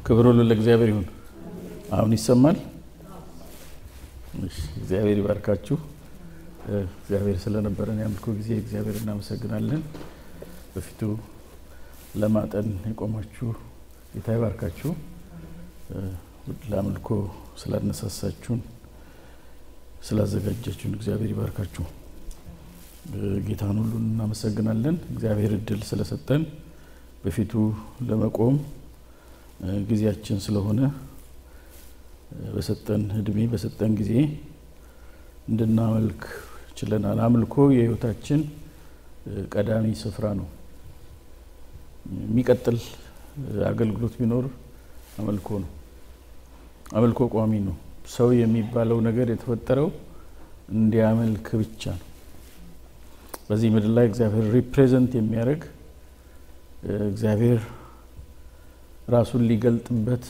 ክብር ሁሉ ለእግዚአብሔር ይሁን። አሁን ይሰማል? እሺ፣ እግዚአብሔር ይባርካችሁ። እግዚአብሔር ስለነበረን ያምልኮ ጊዜ እግዚአብሔር እናመሰግናለን። በፊቱ ለማጠን የቆማችሁ ጌታ ይባርካችሁ። ለአምልኮ ስላነሳሳችሁን ስላዘጋጃችሁን እግዚአብሔር ይባርካችሁ። ጌታን ሁሉ እናመሰግናለን። እግዚአብሔር እድል ስለሰጠን በፊቱ ለመቆም ጊዜያችን ስለሆነ በሰጠን እድሜ በሰጠን ጊዜ እንድናመልክ ችለናል። አምልኮ የህይወታችን ቀዳሚ ስፍራ ነው። የሚቀጥል አገልግሎት ቢኖር አምልኮ ነው። አምልኮ ቋሚ ነው። ሰው የሚባለው ነገር የተፈጠረው እንዲያመልክ ብቻ ነው። በዚህ ምድር ላይ እግዚአብሔር ሪፕሬዘንት የሚያደርግ እግዚአብሔር ራሱን ሊገልጥበት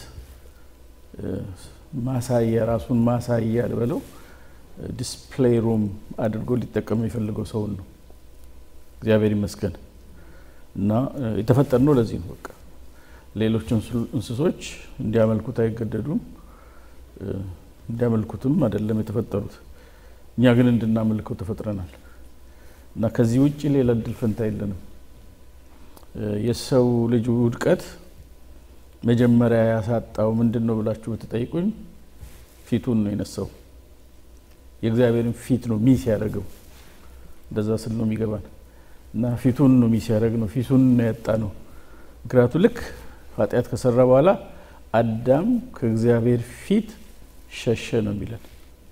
ማሳያ ራሱን ማሳያ ልበለው ዲስፕሌይ ሩም አድርጎ ሊጠቀም የሚፈልገው ሰው ነው። እግዚአብሔር ይመስገን እና የተፈጠርነው ለዚህ ነው። በቃ ሌሎች እንስሶች እንዲያመልኩት አይገደዱም፣ እንዲያመልኩትም አይደለም የተፈጠሩት። እኛ ግን እንድናመልከው ተፈጥረናል እና ከዚህ ውጪ ሌላ እድል ፈንታ የለንም። የሰው ልጅ ውድቀት መጀመሪያ ያሳጣው ምንድነው ብላችሁ ብትጠይቁኝ ፊቱን ነው የነሳው። የእግዚአብሔርን ፊት ነው ሚስ ያደረገው። እንደዛ ስል ነው የሚገባን እና ፊቱን ነው ሚስ ያደረግ ነው፣ ፊቱን ነው ያጣ ነው። ምክንያቱም ልክ ኃጢአት ከሰራ በኋላ አዳም ከእግዚአብሔር ፊት ሸሸ ነው የሚለን።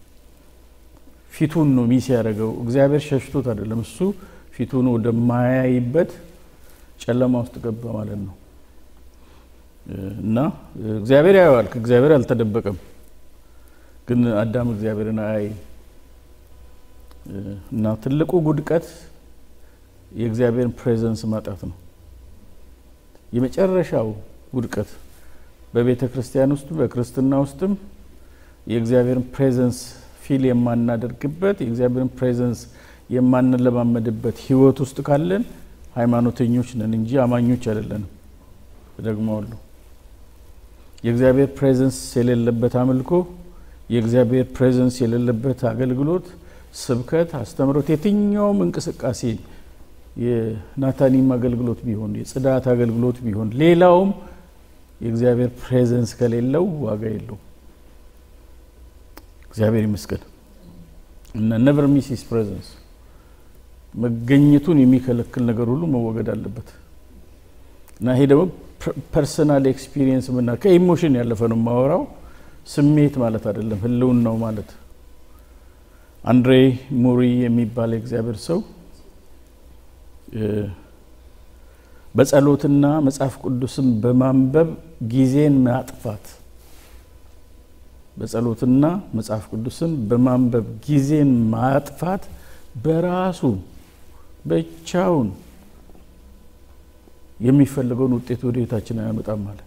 ፊቱን ነው ሚስ ያደረገው። እግዚአብሔር ሸሽቶት አይደለም፣ እሱ ፊቱን ወደማያይበት ጨለማ ውስጥ ገባ ማለት ነው። እና እግዚአብሔር ያያል፣ ከእግዚአብሔር አልተደበቀም። ግን አዳም እግዚአብሔርን አያይ እና ትልቁ ውድቀት የእግዚአብሔርን ፕሬዘንስ ማጣት ነው። የመጨረሻው ውድቀት በቤተ ክርስቲያን ውስጥ በክርስትና ውስጥም የእግዚአብሔርን ፕሬዘንስ ፊል የማናደርግበት የእግዚአብሔርን ፕሬዘንስ የማንለማመድበት ህይወት ውስጥ ካለን ሃይማኖተኞች ነን እንጂ አማኞች አይደለንም። ደግሞውሉ የእግዚአብሔር ፕሬዘንስ የሌለበት አምልኮ፣ የእግዚአብሔር ፕሬዘንስ የሌለበት አገልግሎት፣ ስብከት፣ አስተምሮት፣ የትኛውም እንቅስቃሴ የናታኒም አገልግሎት ቢሆን የጽዳት አገልግሎት ቢሆን ሌላውም የእግዚአብሔር ፕሬዘንስ ከሌለው ዋጋ የለውም። እግዚአብሔር ይመስገን እና never miss his presence። መገኘቱን የሚከለክል ነገር ሁሉ መወገድ አለበት እና ይሄ ደግሞ ፐርሰናል ኤክስፒሪየንስ ምና ከኢሞሽን ያለፈ ነው ማወራው። ስሜት ማለት አይደለም፣ ህልውና ነው ማለት። አንድሬ ሙሪ የሚባል የእግዚአብሔር ሰው በጸሎትና መጽሐፍ ቅዱስን በማንበብ ጊዜን ማጥፋት በጸሎትና መጽሐፍ ቅዱስን በማንበብ ጊዜን ማጥፋት በራሱ ብቻውን የሚፈልገውን ውጤት ወደ ህይወታችን ያመጣል ማለት።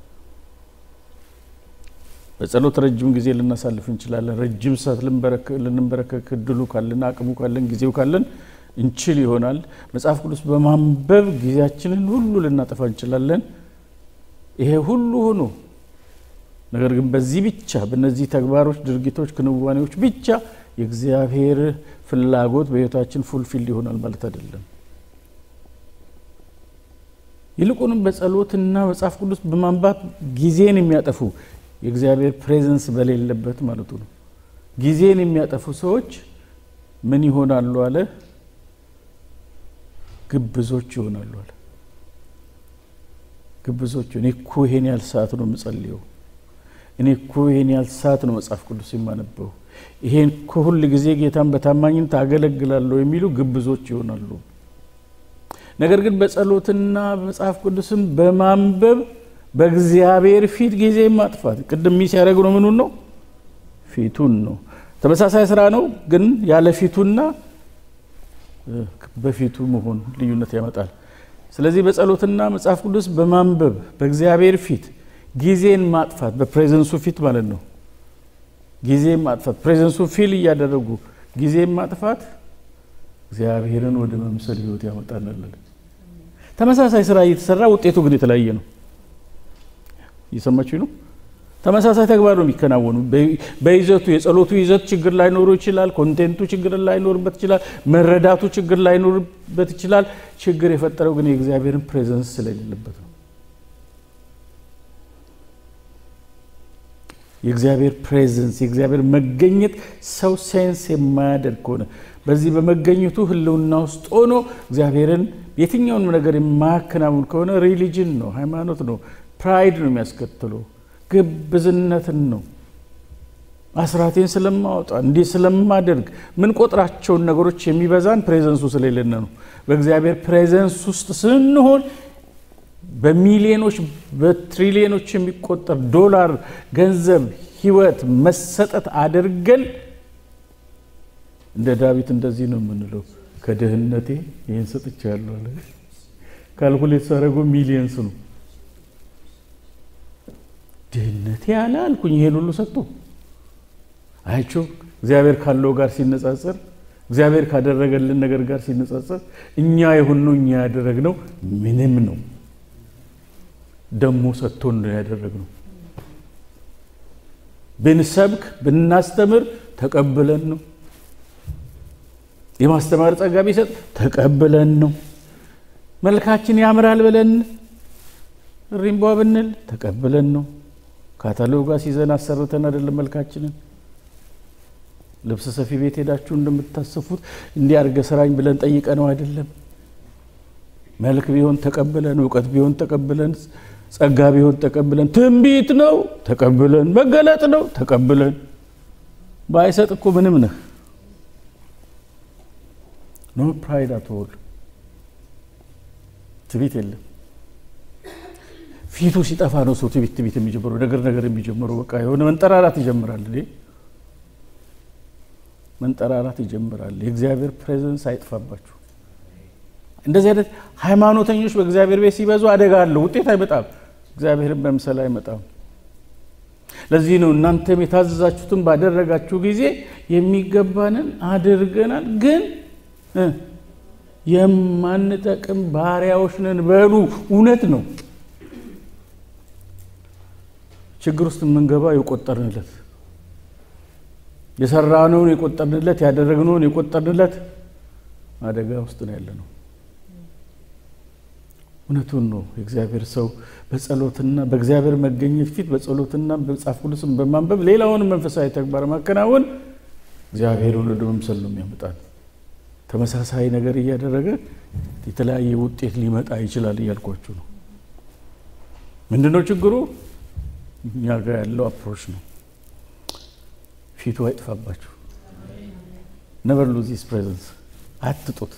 በጸሎት ረጅም ጊዜ ልናሳልፍ እንችላለን። ረጅም ሰዓት ልንበረከክ ድሉ ካለን አቅሙ ካለን ጊዜው ካለን እንችል ይሆናል። መጽሐፍ ቅዱስ በማንበብ ጊዜያችንን ሁሉ ልናጠፋ እንችላለን። ይሄ ሁሉ ሆኖ ነገር ግን በዚህ ብቻ በእነዚህ ተግባሮች፣ ድርጊቶች፣ ክንዋኔዎች ብቻ የእግዚአብሔር ፍላጎት በህይወታችን ፉልፊል ይሆናል ማለት አይደለም። ይልቁንም በጸሎትና መጽሐፍ ቅዱስ በማንበብ ጊዜን የሚያጠፉ የእግዚአብሔር ፕሬዘንስ በሌለበት ማለት ነው። ጊዜን የሚያጠፉ ሰዎች ምን ይሆናሉ አለ? ግብዞች ይሆናሉ አለ። ግብዞች። እኔ እኮ ይሄን ያህል ሰዓት ነው የምጸልየው፣ እኔ እኮ ይሄን ያህል ሰዓት ነው መጽሐፍ ቅዱስ የማነበው፣ ይሄን እኮ ሁሉ ጊዜ ጌታን በታማኝነት አገለግላለሁ የሚሉ ግብዞች ይሆናሉ። ነገር ግን በጸሎትና መጽሐፍ ቅዱስን በማንበብ በእግዚአብሔር ፊት ጊዜ ማጥፋት ቅድም ሚስ ያደረገው ነው ምኑን ነው? ፊቱን ነው። ተመሳሳይ ስራ ነው፣ ግን ያለ ፊቱና በፊቱ መሆን ልዩነት ያመጣል። ስለዚህ በጸሎትና መጽሐፍ ቅዱስ በማንበብ በእግዚአብሔር ፊት ጊዜን ማጥፋት በፕሬዘንሱ ፊት ማለት ነው። ጊዜን ማጥፋት ፕሬዘንሱ ፊል እያደረጉ ጊዜን ማጥፋት እግዚአብሔርን ወደ መምሰል ህይወት ያመጣናል። ተመሳሳይ ስራ እየተሰራ ውጤቱ ግን የተለያየ ነው። ይሰማችሁ ነው? ተመሳሳይ ተግባር ነው የሚከናወኑ። በይዘቱ የጸሎቱ ይዘት ችግር ላይ ኖር ይችላል፣ ኮንቴንቱ ችግር ላይ ኖርበት ይችላል፣ መረዳቱ ችግር ላይ ኖርበት ይችላል። ችግር የፈጠረው ግን የእግዚአብሔርን ፕሬዘንስ ስለሌለበት ነው። የእግዚአብሔር ፕሬዘንስ የእግዚአብሔር መገኘት ሰው ሴንስ የማያደርግ ሆነ በዚህ በመገኘቱ ህልውና ውስጥ ሆኖ እግዚአብሔርን የትኛውን ነገር የማያከናውን ከሆነ ሪሊጅን ነው፣ ሃይማኖት ነው፣ ፕራይድ ነው የሚያስከትለው፣ ግብዝነትን ነው። አስራቴን ስለማወጣ እንዲህ ስለማደርግ ምን ቆጥራቸውን ነገሮች የሚበዛን ፕሬዘንሱ ስለሌለ ነው። በእግዚአብሔር ፕሬዘንስ ውስጥ ስንሆን በሚሊዮኖች በትሪሊዮኖች የሚቆጠር ዶላር ገንዘብ ህይወት መሰጠት አድርገን እንደ ዳዊት እንደዚህ ነው የምንለው ከድህነቴ ይሄን ሰጥቻለሁ አለ። ካልኩሌት ሳረጉ ሚሊየንስ ነው። ድህነቴ ያለ አልኩኝ ይሄን ሁሉ ሰጥቶ አይቸው እግዚአብሔር ካለው ጋር ሲነጻጸር እግዚአብሔር ካደረገልን ነገር ጋር ሲነጻጸር እኛ የሆነው እኛ ያደረግነው ምንም ነው። ደሞ ሰጥቶን ነው ያደረግነው። ብንሰብክ ብናስተምር ተቀበለን ነው። የማስተማር ጸጋ ቢሰጥ ተቀበለን ነው። መልካችን ያምራል ብለን ሪምቦ ብንል ተቀበለን ነው። ካታሎጋ ሲዘን አሰርተን አይደለም መልካችንን። ልብስ ሰፊ ቤት ሄዳችሁ እንደምታስፉት እንዲያርገ ሰራኝ ብለን ጠይቀነው አይደለም። መልክ ቢሆን ተቀበለን፣ ዕውቀት ቢሆን ተቀበለን፣ ጸጋ ቢሆን ተቀበለን፣ ትንቢት ነው ተቀበለን፣ መገለጥ ነው ተቀበለን። ባይሰጥ እኮ ምንም ነህ። ኖ ፕራይድ አት ኦል። ትዕቢት የለም። ፊቱ ሲጠፋ ነው ሰው ትዕቢት የሚጀምረው፣ ነገር የሚጀምረው። በቃ የሆነ መንጠራራት ይጀምራል። መንጠራራት ይጀምራል። የእግዚአብሔር ፕሬዘንስ አይጥፋባችሁ። እንደዚህ አይነት ሃይማኖተኞች በእግዚአብሔር ቤት ሲበዙ አደጋ አለው። ውጤት አይመጣም። እግዚአብሔርን በመምሰል አይመጣም። ለዚህ ነው እናንተም የታዘዛችሁትን ባደረጋችሁ ጊዜ የሚገባንን አድርገናል፣ ግን የማንጠቅም ባሪያዎች ነን በሉ። እውነት ነው። ችግር ውስጥ የምንገባው የቆጠርንለት የሰራነውን የቆጠርንለት ያደረግነውን የቆጠርንለት አደጋ ውስጥ ነው ያለነው። እውነቱን ነው። የእግዚአብሔር ሰው በጸሎትና በእግዚአብሔር መገኘት ፊት በጸሎትና በመጽሐፍ ቅዱስን በማንበብ ሌላውን መንፈሳዊ ተግባር ማከናወን እግዚአብሔርን ወደ መምሰል ነው የሚያመጣው። ተመሳሳይ ነገር እያደረገ የተለያየ ውጤት ሊመጣ ይችላል እያልኳችሁ ነው። ምንድነው ችግሩ? እኛ ጋር ያለው አፕሮች ነው። ፊቱ አይጥፋባችሁ። never lose his presence። አትጡት።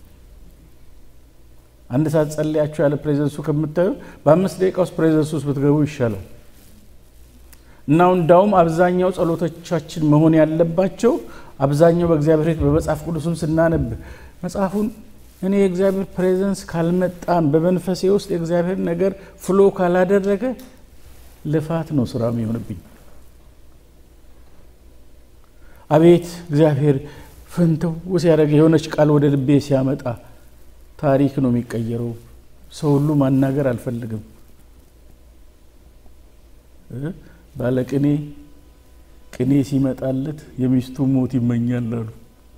አንድ ሰዓት ጸልያችሁ ያለ ፕሬዘንሱ ከምታዩ በ5 ደቂቃ ውስጥ ፕሬዘንሱ ውስጥ ብትገቡ ይሻላል። እና እንዳውም አብዛኛው ጸሎቶቻችን መሆን ያለባቸው አብዛኛው በእግዚአብሔር ቤት በመጽሐፍ ቅዱስም ስናነብ መጽሐፉን እኔ የእግዚአብሔር ፕሬዘንስ ካልመጣም በመንፈሴ ውስጥ የእግዚአብሔር ነገር ፍሎ ካላደረገ ልፋት ነው ስራ የሚሆንብኝ። አቤት እግዚአብሔር ፈንተው ሲያደርግ የሆነች ቃል ወደ ልቤ ሲያመጣ ታሪክ ነው የሚቀየረው። ሰው ሁሉ ማናገር አልፈልግም። ባለቅኔ ቅኔ ሲመጣለት የሚስቱ ሞት ይመኛል አሉ።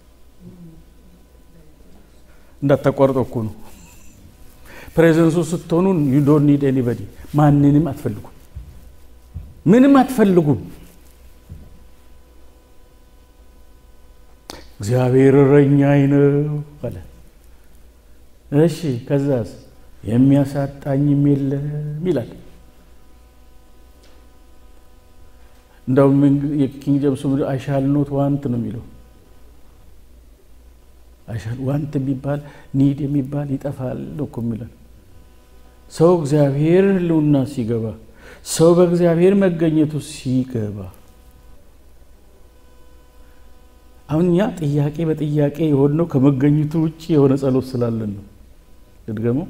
እንዳታቋርጠው እኮ ነው። ፕሬዘንሱ ስትሆኑ you don't need anybody። ማንንም አትፈልጉም። ምንም አትፈልጉም። እግዚአብሔር እረኛዬ ነው አለ። እሺ ከዛስ የሚያሳጣኝም የለም ይላል። እንደውም የኪንግ ጄምስ I shall not want ነው የሚለው። I shall want የሚባል need የሚባል ይጠፋል እኮ የሚለው። ሰው እግዚአብሔር ህልውና ሲገባ ሰው በእግዚአብሔር መገኘቱ ሲገባ አሁንኛ ጥያቄ በጥያቄ የሆነው ከመገኘቱ ውጪ የሆነ ጸሎት ስላለን ነው። ልድገመው።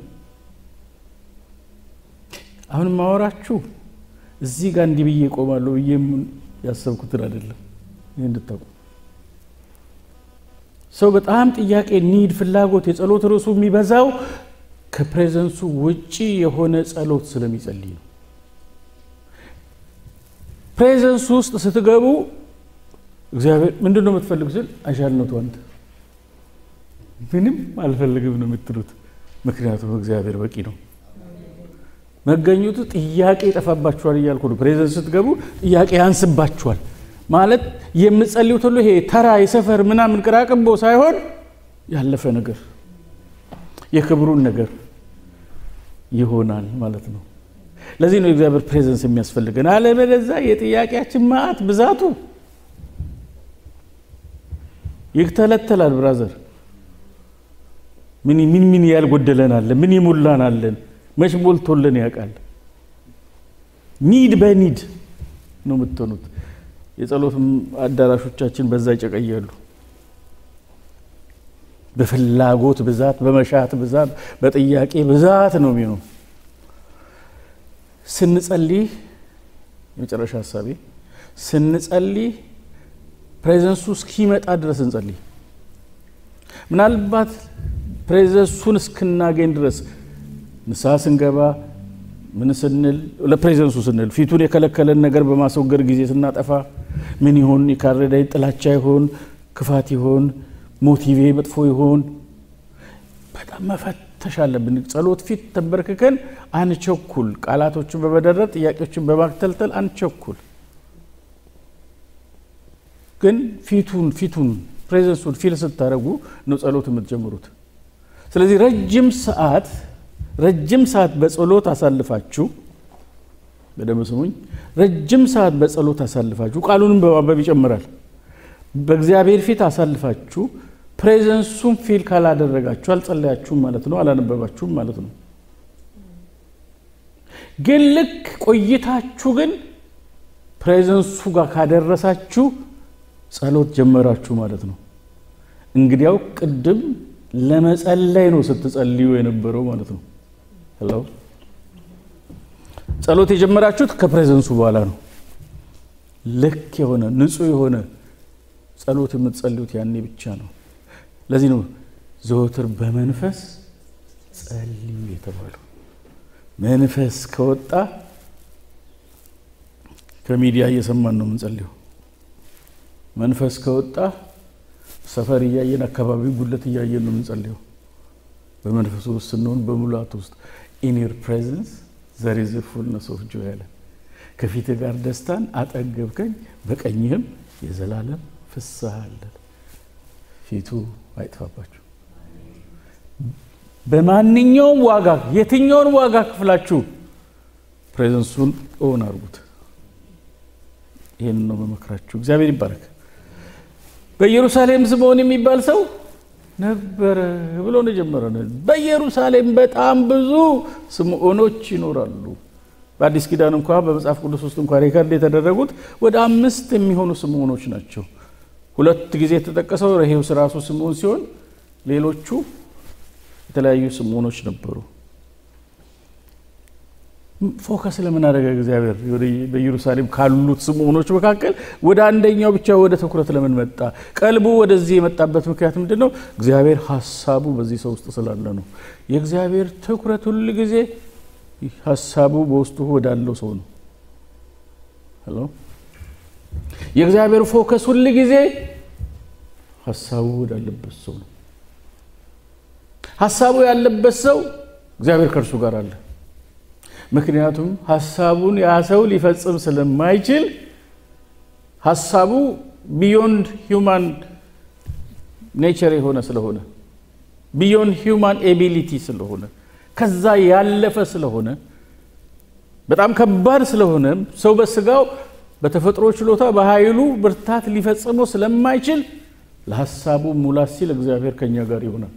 አሁን ማወራችሁ እዚህ ጋር እንዲህ ብዬ ቆማለሁ ብዬ ያሰብኩት አይደለም። ይሄን እንድታውቁ ሰው በጣም ጥያቄ ኒድ ፍላጎት የጸሎት ርዕሱ የሚበዛው ከፕሬዘንሱ ውጪ የሆነ ጸሎት ስለሚጸልይ ነው። ፕሬዘንስ ውስጥ ስትገቡ እግዚአብሔር ምንድነው የምትፈልጉት ሲል አሻልነቱ አንተ ምንም አልፈልግም ነው የምትሉት ምክንያቱም እግዚአብሔር በቂ ነው መገኘቱ ጥያቄ ይጠፋባችኋል ይያልኩ ነው ፕሬዘንስ ስትገቡ ጥያቄ ያንስባችኋል ማለት የምትጸልዩት ሁሉ ይሄ ተራ የሰፈር ምናምን ቅራቅቦ ሳይሆን ያለፈ ነገር የክብሩን ነገር ይሆናል ማለት ነው ለዚህ ነው እግዚአብሔር ፕሬዘንስ የሚያስፈልገን አለበለዚያ የጥያቄያችን ማአት ብዛቱ ይክተለተላል ብራዘር ምን ያልጎደለናል ምን ይሞላናል መች ሞልቶልን ያውቃል ኒድ በኒድ ነው የምትሆኑት የጸሎት አዳራሾቻችን በዛ ይጨቀያሉ በፍላጎት ብዛት በመሻት ብዛት በጥያቄ ብዛት ነው የሚሆነው ስንጸልይ የመጨረሻ ሐሳቤ ስንጸልይ ፕሬዘንሱ እስኪመጣ ድረስ እንጸልይ ምናልባት ፕሬዘንሱን እስክናገኝ ድረስ ንስሐ ስንገባ ምን ስንል ለፕሬዘንሱ ስንል ፊቱን የከለከለን ነገር በማስወገድ ጊዜ ስናጠፋ ምን ይሆን ይካረዳይ ጥላቻ ይሆን ክፋት ይሆን ሞቲቬ መጥፎ ይሆን በጣም መፈተሽ አለብን ጸሎት ፊት ተበርከከን አንቸኩል ቃላቶችን በመደረብ ጥያቄዎችን በማክተልተል አንቸኩል ግን ፊቱን ፕሬዘንሱን ፊል ስታረጉ ነው ጸሎት የምትጀምሩት ስለዚህ ረጅም ሰዓት በጸሎት አሳልፋችሁ በደም ስሙኝ ረጅም ሰዓት በጸሎት አሳልፋችሁ ቃሉንም በማንበብ ይጨምራል በእግዚአብሔር ፊት አሳልፋችሁ ፕሬዘንሱን ፊል ካላደረጋችሁ አልጸለያችሁም ማለት ነው አላነበባችሁም ማለት ነው ግን ልክ ቆይታችሁ ግን ፕሬዘንሱ ጋር ካደረሳችሁ ጸሎት ጀመራችሁ ማለት ነው እንግዲያው ቅድም ለመጸለይ ነው ስትጸልዩ የነበረው ማለት ነው ሄሎ ጸሎት የጀመራችሁት ከፕሬዘንሱ በኋላ ነው ልክ የሆነ ንጹህ የሆነ ጸሎት የምትጸልዩት ያኔ ብቻ ነው ለዚህ ነው ዘወትር በመንፈስ ጸልዩ የተባለው መንፈስ ከወጣ ከሚዲያ እየሰማን ነው የምንጸልየው መንፈስ ከወጣ ሰፈር ያየን አካባቢ ጉለት ያየን ነው የምንጸልየው በመንፈሱ ውስጥ ነው በሙላት ውስጥ in your presence there is a fullness of joy አለ ከፊት ጋር ደስታን አጠገብከኝ በቀኝህም የዘላለም ፍስሐ አለ ፊቱ አይጥፋባችሁ በማንኛውም ዋጋ የትኛውን ዋጋ ክፍላችሁ ፕሬዘንሱን ኦን አርጉት ይሄን ነው በመከራችሁ እግዚአብሔር ይባረክ በኢየሩሳሌም ስምዖን የሚባል ሰው ነበር ብሎ ነው ጀመረን በኢየሩሳሌም በጣም ብዙ ስምዖኖች ይኖራሉ በአዲስ ኪዳን እንኳን በመጽሐፍ ቅዱስ ውስጥ እንኳን ሪከርድ የተደረጉት ወደ 5 የሚሆኑ ስምዖኖች ናቸው ሁለት ጊዜ ተጠቀሰው ረሄው ራሱ ስምዖን ሲሆን ሌሎቹ የተለያዩ ስምዖኖች ነበሩ ፎከስ ለምን አደረገ እግዚአብሔር በኢየሩሳሌም ካሉት ስምዖኖች መካከል ወደ አንደኛው ብቻ ወደ ትኩረት ለምን መጣ ቀልቡ ወደዚህ የመጣበት ምክንያት ምንድነው እግዚአብሔር ሐሳቡ በዚህ ሰው ውስጥ ስላለ ነው የእግዚአብሔር ትኩረት ሁሉ ጊዜ ሐሳቡ በውስጡ ወዳለው ሰው ነው ሄሎ የእግዚአብሔር ፎከስ ሁሉ ጊዜ ሐሳቡ ወዳለበት ሰው ነው ሐሳቡ ያለበት ሰው እግዚአብሔር ከርሱ ጋር አለ ምክንያቱም ሐሳቡን ያሰው ሊፈጽም ስለማይችል ሐሳቡ ቢዮንድ ሂዩማን ኔቸር የሆነ ስለሆነ ቢዮንድ ሂዩማን ኤቢሊቲ ስለሆነ ከዛ ያለፈ ስለሆነ በጣም ከባድ ስለሆነ ሰው በስጋው በተፈጥሮ ችሎታ በኃይሉ ብርታት ሊፈጽመው ስለማይችል ለሐሳቡ ሙላት ሲል እግዚአብሔር ከኛ ጋር ይሆናል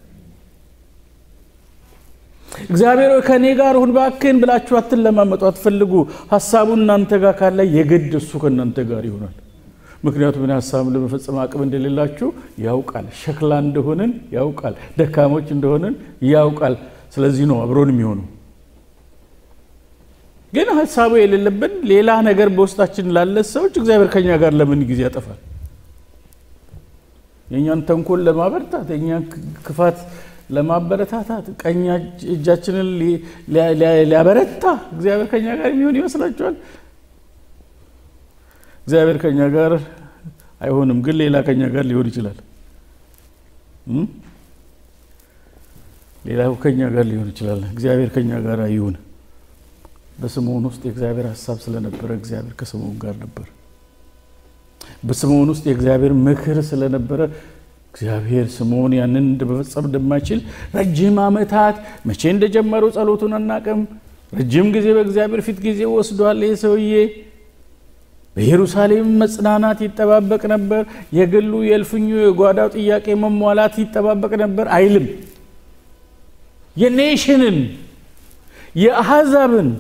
እግዚአብሔር ከኔ ጋር ሁን ባከን ብላችሁ አትለማመጡ አትፈልጉ ሐሳቡን እናንተ ጋር ካለ የግድ እሱ ከእናንተ ጋር ይሆናል ምክንያቱም ምን ሐሳቡን ለመፈጸም አቅም እንደሌላችሁ ያውቃል ሸክላ እንደሆነን ያውቃል ደካሞች እንደሆነን ያውቃል ስለዚህ ነው አብሮን የሚሆነው ግን ሐሳቡ የሌለብን ሌላ ነገር በውስጣችን ላለ ሰዎች እግዚአብሔር ከኛ ጋር ለምን ጊዜ ያጠፋል የኛን ተንኮል ለማበርታት የኛን ክፋት ለማበረታታት ቀኛ እጃችንን ሊያበረታ እግዚአብሔር ከኛ ጋር የሚሆን ይመስላችኋል እግዚአብሔር ከኛ ጋር አይሆንም ግን ሌላ ከኛ ጋር ሊሆን ይችላል ሌላው ከኛ ጋር ሊሆን ይችላል እግዚአብሔር ከኛ ጋር ይሁን በስምዖን ውስጥ የእግዚአብሔር ሐሳብ ስለነበረ እግዚአብሔር ከስምዖን ጋር ነበር በስምዖን ውስጥ የእግዚአብሔር ምክር ስለነበረ እግዚአብሔር ስምዖን ያንን እንደመፈጸም እንደማይችል ረጅም ዓመታት መቼ እንደጀመሩ ጸሎቱን አናቀም ረጅም ጊዜ በእግዚአብሔር ፊት ጊዜ ወስዷል የሰውዬ በኢየሩሳሌም መጽናናት ይተባበቅ ነበር የግሉ የልፍኙ የጓዳው ጥያቄ መሟላት ይተባበቅ ነበር አይልም የኔሽንን የአሕዛብን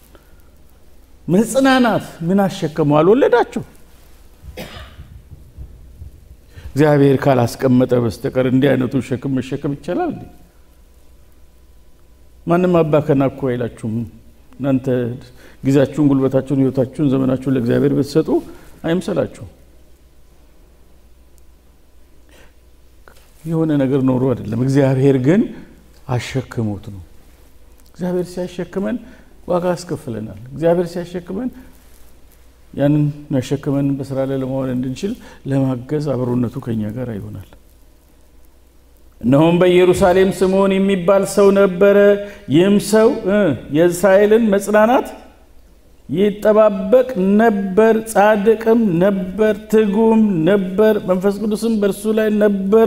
መጽናናት ምን አሸከመው አልወለዳቸው እግዚአብሔር ካላስቀመጠ በስተቀር እንዲህ አይነቱ ሸክም መሸከም ይችላል ማንም አባከና እኮ አይላችሁም እናንተ ጊዜያችሁን ጉልበታችሁን ህይወታችሁን ዘመናችሁን ለእግዚአብሔር ብትሰጡ አይምሰላችሁ የሆነ ነገር ኖሮ አይደለም እግዚአብሔር ግን አሸክሞት ነው እግዚአብሔር ሲያሸክመን ዋጋ ያስከፍለናል እግዚአብሔር ሲያሸክመን ያንን ያሸክመን በስራ ላይ ለማዋል እንድንችል ለማገዝ አብሮነቱ ከኛ ጋር ይሆናል እነሆም በኢየሩሳሌም ስምዖን የሚባል ሰው ነበረ ይህም ሰው የእስራኤልን መጽናናት ይተባበቅ ነበር ጻድቅም ነበር ትጉም ነበር መንፈስ ቅዱስም በእርሱ ላይ ነበር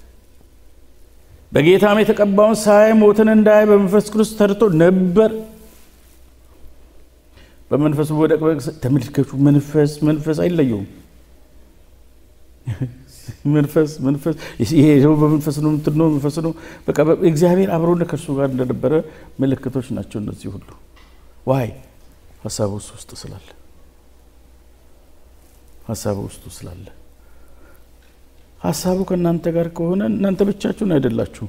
በጌታም የተቀባውን ሳይ ሞትን እንዳይ በመንፈስ ቅዱስ ተርቶ ነበር በመንፈስ ወደቀ ተመልከቱ መንፈስ አይለየውም መንፈስ ይሄ በመንፈስ ነው እንትነው መንፈስ ነው በቃ እግዚአብሔር አብሮነ ከርሱ ጋር እንደነበረ ምልክቶች ናቸው እነዚህ ሁሉ ዋይ ሐሳቡ ውስጥ ስላለ ሐሳቡ ከናንተ ጋር ከሆነ እናንተ ብቻችሁን አይደላችሁ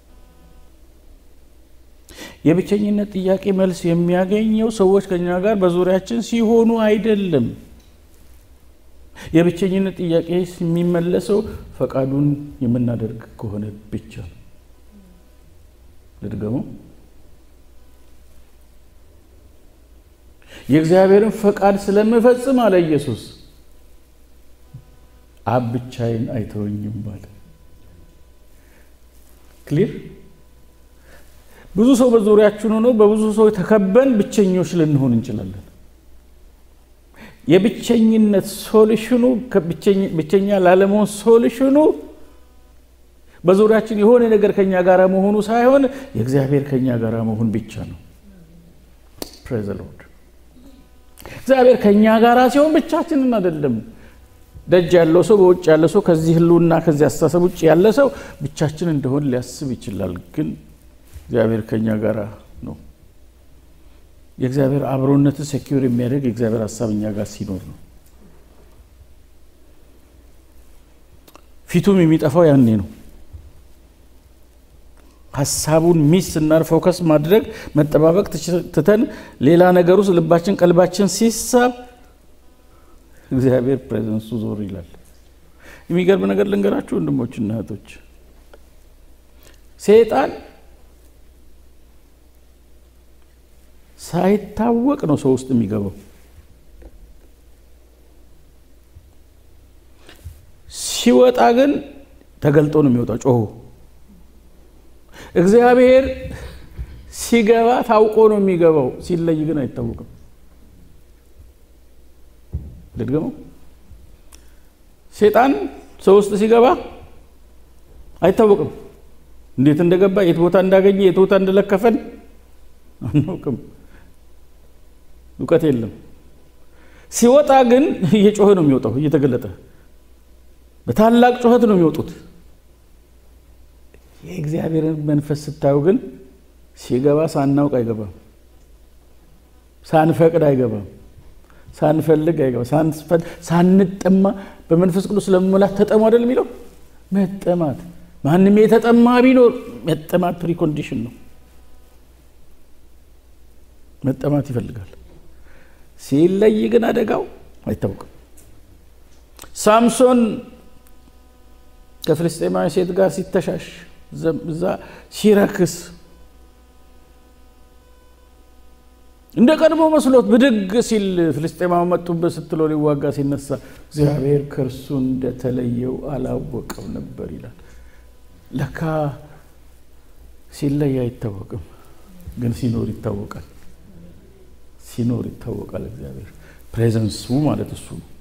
የብቸኝነት ጥያቄ መልስ የሚያገኘው ሰዎች ከኛ ጋር በዙሪያችን ሲሆኑ አይደለም የብቸኝነት ጥያቄ የሚመለሰው ፈቃዱን የምናደርግ ከሆነ ብቻ ለድገሙ የእግዚአብሔርን ፈቃድ ስለምፈጽም አለ ኢየሱስ አብ ብቻዬን አይተወኝም ማለት ክሊር ብዙ ሰው በዙሪያችን ሆኖ በብዙ ሰው ተከበን ብቸኞች ልንሆን እንችላለን የብቸኝነት ሶሉሽኑ ብቸኛ ላለመሆን ሶሉሽኑ በዙሪያችን የሆነ ነገር ከኛ ጋር መሆኑ ሳይሆን የእግዚአብሔር ከኛ ጋር መሆን ብቻ ነው ፕሬዝ ዘ ሎርድ እግዚአብሔር ከኛ ጋር ሲሆን ብቻችንን አይደለም ደጅ ያለው ሰው በውጭ ያለው ሰው ከዚህ ህሉና ከዚህ አስተሳሰብ ውጭ ያለ ሰው ብቻችን እንደሆነ ሊያስብ ይችላል ግን እግዚአብሔር ከኛ ጋር ነው የእግዚአብሔር አብሮነት ሴኩር የሚያደርግ የእግዚአብሔር ሐሳብኛ ጋር ሲኖር ነው ፊቱም የሚጠፋው ያኔ ነው ሐሳቡን ሚስና ፎከስ ማድረግ መጠባበቅ ተተን ሌላ ነገር ውስጥ ልባችን ቀልባችን ሲሳብ እግዚአብሔር ፕሬዘንሱ ዞር ይላል የሚገርም ነገር ልንገራችሁ ወንድሞችና እህቶች ሰይጣን ሳይታወቅ ነው ሰው ውስጥ የሚገባው ሲወጣ ግን ተገልጦ ነው የሚወጣው ጮሁ እግዚአብሔር ሲገባ ታውቆ ነው የሚገባው ሲለይ ግን አይታወቅም ለድገመው ሰይጣን ሰው ውስጥ ሲገባ አይታወቅም እንዴት እንደገባ የት ቦታ እንዳገኘ የት ቦታ እንደለከፈን አናውቅም ዱቀት የለም ሲወጣ ግን እየጮኸ ነው የሚወጣው እየተገለጠ በታላቅ ጮኸት ነው የሚወጡት የእግዚአብሔርን መንፈስ ስታዩ ግን ሲገባ ሳናውቅ አይገባም ሳንፈቅድ አይገባም ሳንፈልግ አይገባም ሳንጠማ በመንፈስ ቅዱስ ለመሙላት ተጠሙ አይደል የሚለው መጠማት ማንንም የተጠማ ቢኖር መጠማት ፕሪኮንዲሽን ነው መጠማት ይፈልጋል ሲለይ ግን አደጋው አይታወቅም ሳምሶን ከፍልስጤማዊ ሴት ጋር ሲተሻሽ ዘዛ ሲራክስ እንደ ቀድሞ መስሎት ብድግ ሲል ፍልስጤማው መጡበት ስትለው ሊዋጋ ሲነሳ እግዚአብሔር ከርሱ እንደተለየው አላወቀም ነበር ይላል። ለካ ሲለይ አይታወቅም፣ ግን ሲኖር ይታወቃል። ሲኖር ይታወቃል። እግዚአብሔር ፕሬዘንሱ ማለት እሱ ነው።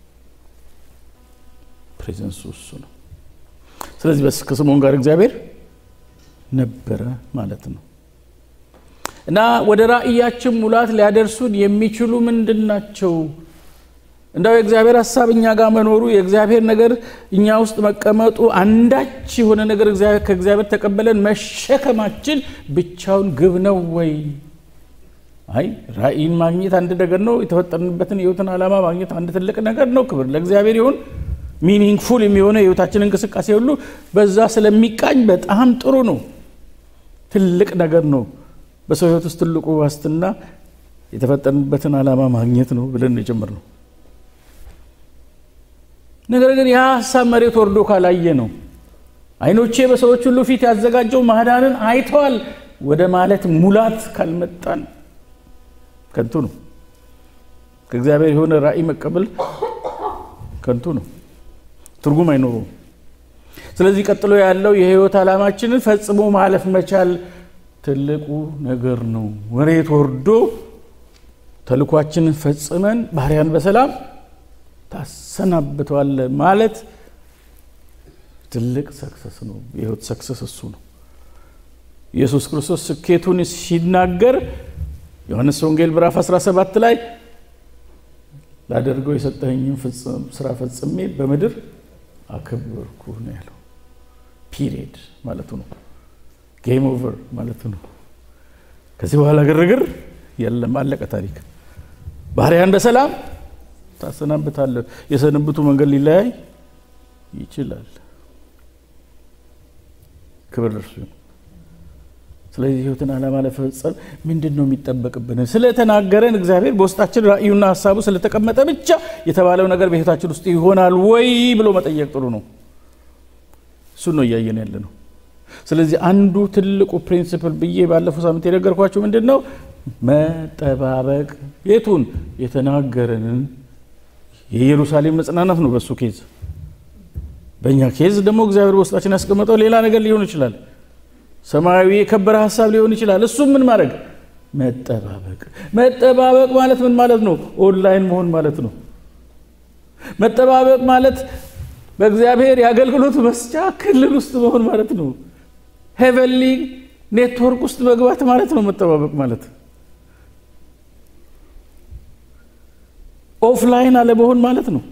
ፕሬዘንሱ እሱ ነው። ስለዚህ ከስምዖን ጋር እግዚአብሔር ነበረ ማለት ነው። እና ወደ ራእያችን ሙላት ሊያደርሱን የሚችሉ ምንድናቸው? እንደው የእግዚአብሔር ሐሳብ እኛ ጋር መኖሩ የእግዚአብሔር ነገር እኛ ውስጥ መቀመጡ አንዳች የሆነ ነገር ከእግዚአብሔር ተቀበለን መሸከማችን ብቻውን ግብ ነው ወይ? አይ ራእይን ማግኘት አንድ ነገር ነው። የተፈጠርንበትን የህይወትን ዓላማ ማግኘት አንድ ትልቅ ነገር ነው። ክብር ለእግዚአብሔር ይሁን። ሚኒንግፉል የሚሆነው የህይወታችን እንቅስቃሴ ሁሉ በዛ ስለሚቃኝ በጣም ጥሩ ነው። ትልቅ ነገር ነው። በሰው ህይወት ውስጥ ትልቁ ዋስትና የተፈጠርንበትን ዓላማ ማግኘት ነው ብለን የጀመርነው። ነገር ግን ያ ሐሳብ መሬት ወርዶ ካላየ ነው አይኖቼ በሰዎች ሁሉ ፊት ያዘጋጀው ማዳንን አይተዋል ወደ ማለት ሙላት ካልመጣን ከንቱ ነው። ከእግዚአብሔር የሆነ ራእይ መቀበል ከንቱ ነው፣ ትርጉም አይኖረውም። ስለዚህ ቀጥሎ ያለው የህይወት ዓላማችንን ፈጽሞ ማለፍ መቻል ትልቁ ነገር ነው። መሬት ወርዶ ተልኳችንን ፈጽመን ባህሪያን በሰላም ታሰናብተዋል ማለት ትልቅ ሰክሰስ ነው። የህይወት ሰክሰስ እሱ ነው። ኢየሱስ ክርስቶስ ስኬቱን ሲናገር ዮሐንስ ወንጌል ምዕራፍ 17 ላይ ላደርገው የሰጠኸኝን ስራ ፈጽሜ በምድር አከበርኩ ነው ያለው። ፒሪየድ ማለቱ ነው። ጌም ኦቨር ማለቱ ነው። ከዚህ በኋላ ግርግር የለም፣ አለቀ ታሪክ። ባህሪያን በሰላም ታሰናብታለህ። የሰንብቱ መንገድ ሊለያይ ይችላል። ክብር ለእርሱ ይሁን። ስለዚህ ህይወትን ዓላማ ለፈጸም ምንድነው የሚጠበቅብን? ስለተናገረን እግዚአብሔር በውስጣችን ራእዩና ሐሳቡ ስለተቀመጠ ብቻ የተባለው ነገር በህይወታችን ውስጥ ይሆናል ወይ ብሎ መጠየቅ ጥሩ ነው። እሱ ነው እያየን ያለ ነው። ስለዚህ አንዱ ትልቁ ፕሪንሲፕል ብዬ ባለፈው ሳምንት የነገርኳችሁ ምንድነው? መጠባበቅ። የቱን? የተናገረንን የኢየሩሳሌም መጽናናት ነው በሱ ኬዝ። በእኛ ኬዝ ደግሞ እግዚአብሔር በውስጣችን ያስቀመጠው ሌላ ነገር ሊሆን ይችላል። ሰማያዊ የከበረ ሐሳብ ሊሆን ይችላል። እሱ ምን ማድረግ? መጠባበቅ። መጠባበቅ ማለት ምን ማለት ነው? ኦንላይን መሆን ማለት ነው። መጠባበቅ ማለት በእግዚአብሔር የአገልግሎት መስጫ ክልል ውስጥ መሆን ማለት ነው። ሄቨንሊ ኔትወርክ ውስጥ መግባት ማለት ነው መጠባበቅ ማለት። ኦፍላይን አለመሆን ማለት ነው።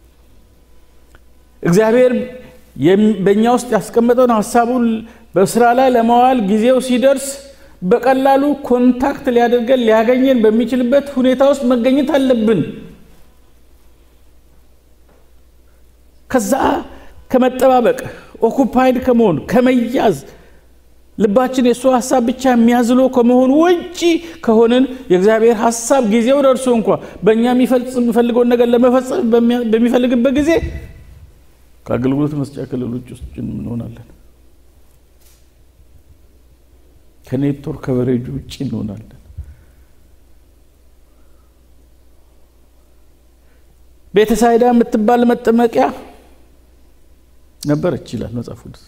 እግዚአብሔር በእኛ ውስጥ ያስቀመጠውን ሐሳቡን በስራ ላይ ለማዋል ጊዜው ሲደርስ በቀላሉ ኮንታክት ሊያደርገን ሊያገኘን በሚችልበት ሁኔታ ውስጥ መገኘት አለብን። ከዛ ከመጠባበቅ ኦኩፓይድ ከመሆን ከመያዝ ልባችን የሱ ሐሳብ ብቻ የሚያዝለው ከመሆን ውጪ ከሆነን የእግዚአብሔር ሐሳብ ጊዜው ደርሶ እንኳን በእኛ የሚፈልገውን ነገር ለመፈጸም በሚፈልግበት ጊዜ ከአገልግሎት መስጫ ክልሎች ውስጥ እንሆናለን። ከኔትወርክ ከቨሬጅ ውጪ እንሆናለን። ቤተሳይዳ የምትባል መጠመቂያ ነበረች ይላል መጽሐፍ ቅዱስ።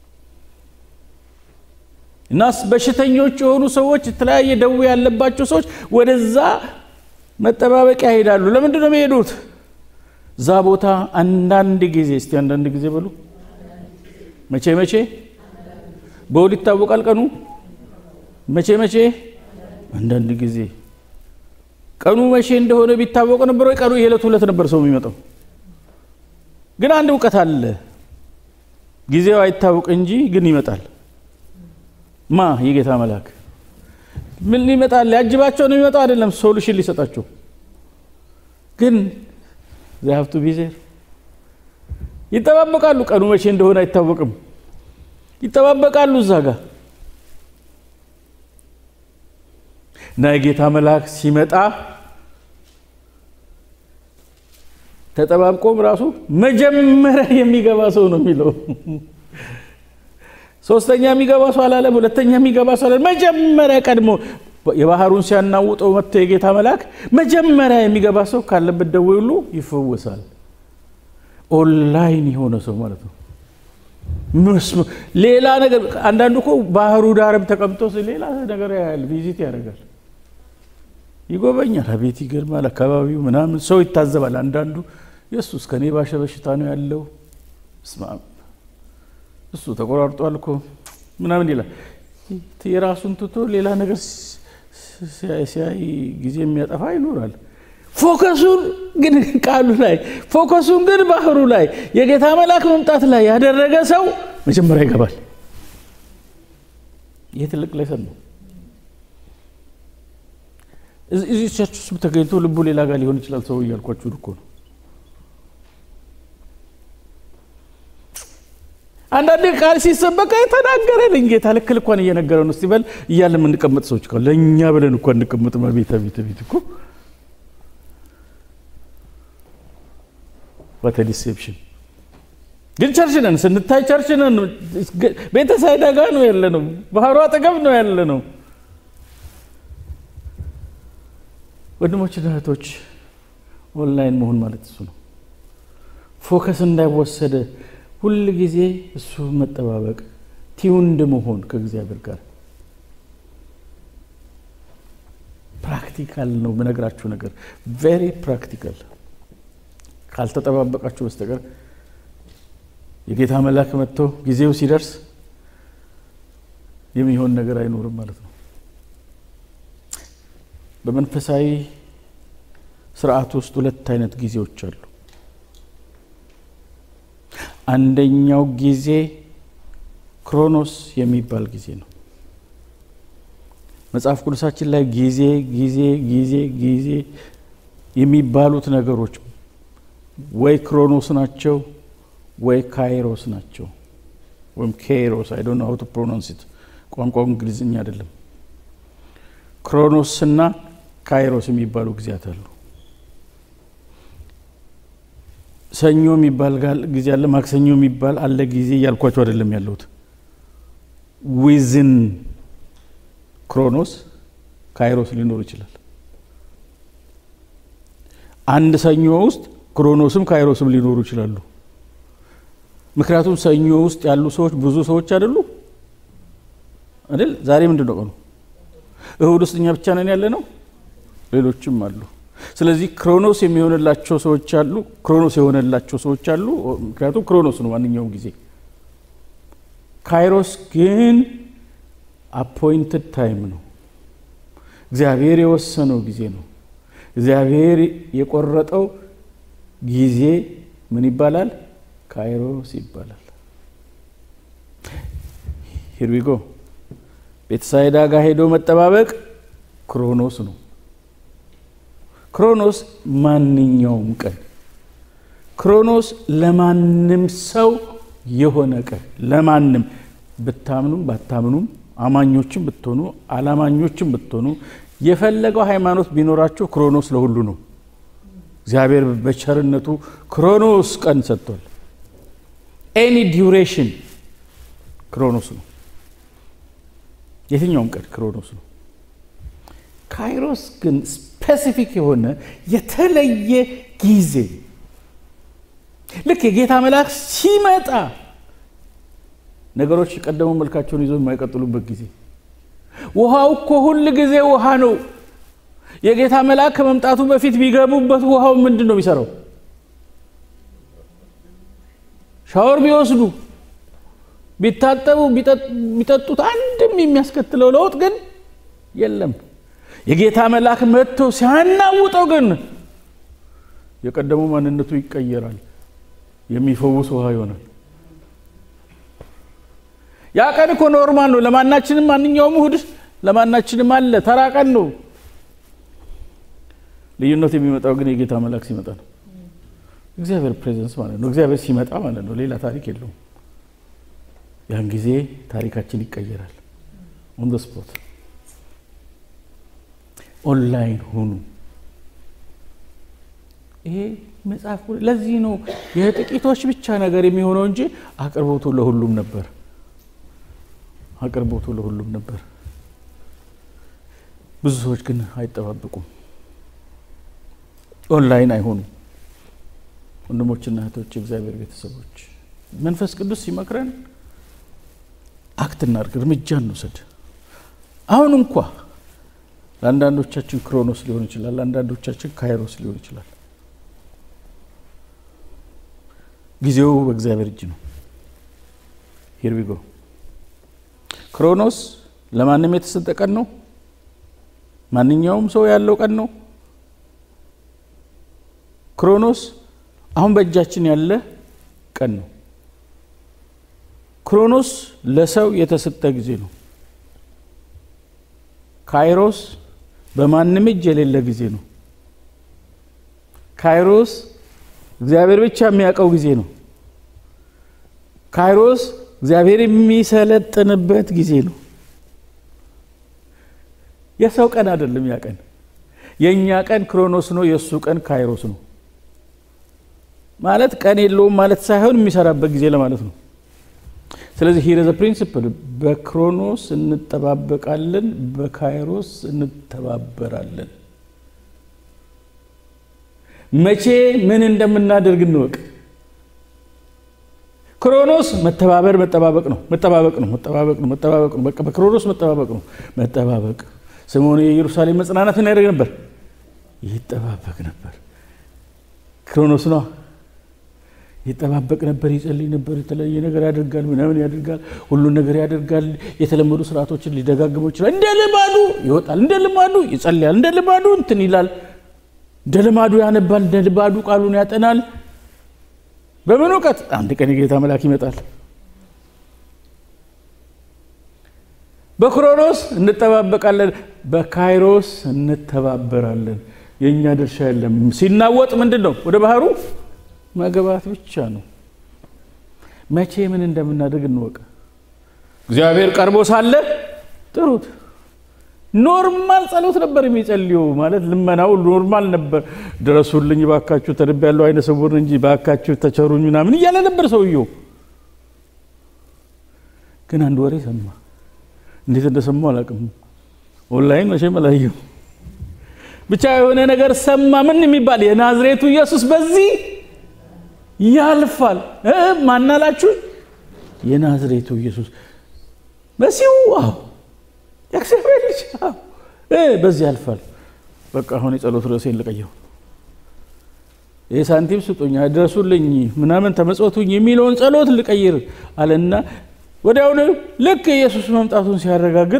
እናስ በሽተኞች የሆኑ ሰዎች የተለያየ ደዌ ያለባቸው ሰዎች ወደዛ መጠባበቂያ ይሄዳሉ። ለምንድን ነው የሚሄዱት? እዛ ቦታ አንዳንድ ጊዜ እስቲ አንዳንድ ጊዜ በሉ። መቼ መቼ? በውል ይታወቃል ቀኑ። መቼ መቼ? አንዳንድ ጊዜ። ቀኑ መቼ እንደሆነ ቢታወቅ ነበር ወይ? ቀኑ የዕለት ሁለት ነበር ሰው የሚመጣው። ግን አንድ ዕውቀት አለ። ጊዜው አይታወቅ እንጂ ግን ይመጣል። ማ? የጌታ መልአክ። ምን ይመጣል? ያጅባቸው ነው የሚመጣው አይደለም፣ ሶሉሽን ሊሰጣቸው። ግን they have to be there። ይተባበቃሉ። ቀኑ መቼ እንደሆነ አይታወቅም። ይተባበቃሉ እዛ ጋር። እና የጌታ መልአክ ሲመጣ ተጠባብቆም ራሱ መጀመሪያ የሚገባ ሰው ነው የሚለው። ሶስተኛ የሚገባ ሰው አላለም፣ ሁለተኛ የሚገባ ሰው አላለም። መጀመሪያ ቀድሞ የባህሩን ሲያናውጠው መጥቶ የጌታ መልአክ መጀመሪያ የሚገባ ሰው ካለበት ደዌ ሁሉ ይፈወሳል። ኦንላይን የሆነ ሰው ማለት ነው። ሌላ ነገር አንዳንዱ እኮ ባህሩ ዳርም ተቀምጦ ሌላ ነገር ያያል፣ ቪዚት ያደርጋል፣ ይጎበኛል። አቤት ይገርማል። አካባቢው ምናምን ሰው ይታዘባል። አንዳንዱ ኢየሱስ ከኔ ባሸ በሽታ ነው ያለው፣ እሱ ተቆራርጧል እኮ ምናምን ይላል። የራሱን ትቶ ሌላ ነገር ሲያይ ጊዜ የሚያጠፋ ይኖራል። ፎከሱን ግን ቃሉ ላይ፣ ፎከሱን ግን ባህሩ ላይ፣ የጌታ መልአክ መምጣት ላይ ያደረገ ሰው መጀመሪያ ይገባል። ይሄ ትልቅ ለሰን ነው። እዚህ ቸርች ውስጥ ተገኝቶ ልቡ ሌላ ጋር ሊሆን ይችላል ሰው እያልኳችሁ እኮ ነው። አንዳንዴ ቃል ሲሰበክ ተናገረልኝ ጌታ ልክ ልኳን እየነገረው ነው ሲበል እያለ ምን እንቀመጥ ሰዎች ካለ ለኛ ብለን እንኳን እንቀመጥ ማቤታ ቤት እኮ what a deception። ግን ቸርች ነን ስንታይ ቸርች ነን፣ ቤተሳይዳ ጋር ነው ያለነው፣ ባህሩ አጠገብ ነው ያለነው። ወንድሞችና እህቶች ኦንላይን መሆን ማለት እሱ ነው። ፎከስ እንዳይወሰደ ሁሉ ጊዜ እሱ መጠባበቅ፣ ቲዩንድ መሆን ከእግዚአብሔር ጋር ፕራክቲካል ነው። በነገራችሁ ነገር ቬሪ ፕራክቲካል። ካልተጠባበቃችሁ በስተቀር የጌታ መልአክ መጥቶ ጊዜው ሲደርስ የሚሆን ነገር አይኖርም ማለት ነው። በመንፈሳዊ ስርዓት ውስጥ ሁለት አይነት ጊዜዎች አሉ። አንደኛው ጊዜ ክሮኖስ የሚባል ጊዜ ነው። መጽሐፍ ቅዱሳችን ላይ ጊዜ ጊዜ ጊዜ ጊዜ የሚባሉት ነገሮች ወይ ክሮኖስ ናቸው ወይ ካይሮስ ናቸው፣ ወይም ካይሮስ I don't know how to pronounce it። ቋንቋው እንግሊዝኛ አይደለም። ክሮኖስ እና ካይሮስ የሚባሉ ጊዜያት አሉ። ሰኞ የሚባል ጊዜ አለ፣ ማክሰኞ የሚባል አለ ጊዜ ያልኳቸው አይደለም ያለሁት። within ክሮኖስ ካይሮስ ሊኖር ይችላል። አንድ ሰኞ ውስጥ ክሮኖስም ካይሮስም ሊኖሩ ይችላሉ። ምክንያቱም ሰኞ ውስጥ ያሉ ሰዎች ብዙ ሰዎች አይደሉ አይደል? ዛሬ ምንድነው ቀኑ? እሁድ ውስጥ እኛ ብቻ ነን ያለነው፣ ሌሎችም አሉ። ስለዚህ ክሮኖስ የሚሆንላቸው ሰዎች አሉ፣ ክሮኖስ የሆነላቸው ሰዎች አሉ። ምክንያቱም ክሮኖስ ነው ማንኛውም ጊዜ። ካይሮስ ግን አፖይንትድ ታይም ነው። እግዚአብሔር የወሰነው ጊዜ ነው። እግዚአብሔር የቆረጠው ጊዜ ምን ይባላል? ካይሮስ ይባላል። here we go። ቤተሳይዳ ጋር ሄዶ መጠባበቅ ክሮኖስ ነው። ክሮኖስ ማንኛውም ቀን፣ ክሮኖስ ለማንም ሰው የሆነ ቀን፣ ለማንም ብታምኑም ባታምኑም፣ አማኞችም ብትሆኑ አላማኞችም ብትሆኑ፣ የፈለገው ሃይማኖት ቢኖራችሁ ክሮኖስ ለሁሉ ነው። እግዚአብሔር በቸርነቱ ክሮኖስ ቀን ሰጥቷል። any duration ክሮኖስ ነው። የትኛውም ቀን ክሮኖስ ነው። ካይሮስ ግን ስፔሲፊክ የሆነ የተለየ ጊዜ፣ ልክ የጌታ መልአክ ሲመጣ ነገሮች ቀደሙ መልካቸውን ይዘው የማይቀጥሉበት ጊዜ። ውሃው እኮ ሁሉ ጊዜ ውሃ ነው። የጌታ መልአክ ከመምጣቱ በፊት ቢገቡበት ውሃው ምንድነው የሚሰራው? ሻወር ቢወስዱ ቢታጠቡ ቢጠጡት አንድም የሚያስከትለው ለውጥ ግን የለም። የጌታ መልአክ መጥቶ ሲያናውጠው ግን የቀደሙ ማንነቱ ይቀየራል፣ የሚፈውስ ውሃ ይሆናል። ያ ቀን እኮ ኖርማል ነው ለማናችንም፣ ማንኛውም እሁድ ለማናችንም አለ፣ ተራ ቀን ነው። ልዩነት የሚመጣው ግን የጌታ መልአክ ሲመጣ ነው። እግዚአብሔር ፕሬዘንስ ማለት ነው። እግዚአብሔር ሲመጣ ማለት ነው። ሌላ ታሪክ የለውም። ያን ጊዜ ታሪካችን ይቀየራል። on the spot ኦንላይን ሆኑ። ይሄ መጽሐፍ ለዚህ ነው የጥቂቶች ብቻ ነገር የሚሆነው እንጂ አቅርቦቱ ለሁሉም ነበር። አቅርቦቱ ለሁሉም ነበር። ብዙ ሰዎች ግን አይጠባበቁም ኦንላይን አይሆኑ ወንድሞችና እህቶች እግዚአብሔር ቤተሰቦች መንፈስ ቅዱስ ሲመክረን አክት እናድርግ እርምጃ እንውሰድ አሁን እንኳን ለአንዳንዶቻችን ክሮኖስ ሊሆን ይችላል ለአንዳንዶቻችን ካይሮስ ሊሆን ይችላል ጊዜው በእግዚአብሔር እጅ ነው here we go ክሮኖስ ለማንም የተሰጠ ቀን ነው ማንኛውም ሰው ያለው ቀን ነው ክሮኖስ አሁን በእጃችን ያለ ቀን ነው ክሮኖስ ለሰው የተሰጠ ጊዜ ነው ካይሮስ በማንም እጅ የሌለ ጊዜ ነው ካይሮስ እግዚአብሔር ብቻ የሚያውቀው ጊዜ ነው ካይሮስ እግዚአብሔር የሚሰለጥንበት ጊዜ ነው የሰው ቀን አይደለም ያ ቀን የኛ ቀን ክሮኖስ ነው የሱ ቀን ካይሮስ ነው ማለት ቀን የለውም ማለት ሳይሆን የሚሰራበት ጊዜ ለማለት ነው ስለዚህ here is a principle በክሮኖስ እንተባበቃለን በካይሮስ እንተባበራለን መቼ ምን እንደምናደርግ እንወቅ ክሮኖስ መተባበቅ ነው በቃ በክሮኖስ መተባበቅ ስምዖን የኢየሩሳሌም መጽናናት ምን ያደርግ ነበር ይተባበቅ ነበር ክሮኖስ ነው ይተባበቅ ነበር ይጸልይ ነበር የተለየ ነገር ያደርጋል ምናምን ያደርጋል ሁሉ ነገር ያደርጋል የተለመዱ ስርዓቶችን ሊደጋግመው ይችላል እንደ ልማዱ ይወጣል እንደ ልማዱ ይጸልያል እንደ ልማዱ እንትን ይላል እንደ ልማዱ ያነባል እንደ ልማዱ ቃሉን ያጠናል በምን ወቀት አንድ ቀን የጌታ መልአክ ይመጣል በክሮኖስ እንተባበቃለን በካይሮስ እንተባበራለን የኛ ድርሻ የለም ሲናወጥ ምንድነው ወደ ባህሩ መገባት ብቻ ነው መቼ ምን እንደምናደርግ እንወቅ እግዚአብሔር ቀርቦ ሳለ ጥሩት ኖርማል ጸሎት ነበር የሚጸልዩ ማለት ልመናው ኖርማል ነበር ድረሱልኝ ባካችሁ ተርቢያለው አይነ ስውር እንጂ ባካችሁ ተቸሩኝና ምን ይያለ ነበር ሰውየው ግን አንድ ወሬ ሰማ እንዴት እንደሰማው አላውቅም ኦንላይን መቼ መላየው ብቻ የሆነ ነገር ሰማ ምን የሚባል የናዝሬቱ ኢየሱስ በዚህ ያልፋል ማናላችሁ የናዝሬቱ ኢየሱስ መሲሁ ያክሰፈል በዚህ ያልፋል በቃ አሁን የጸሎት ርዕሴን ልቀየው የሳንቲም ስጡኝ አድረሱልኝ ምናምን ተመጽወቱኝ የሚለውን ጸሎት ልቀይር አለና ወዲያው ልክ ኢየሱስ መምጣቱን ሲያረጋግጥ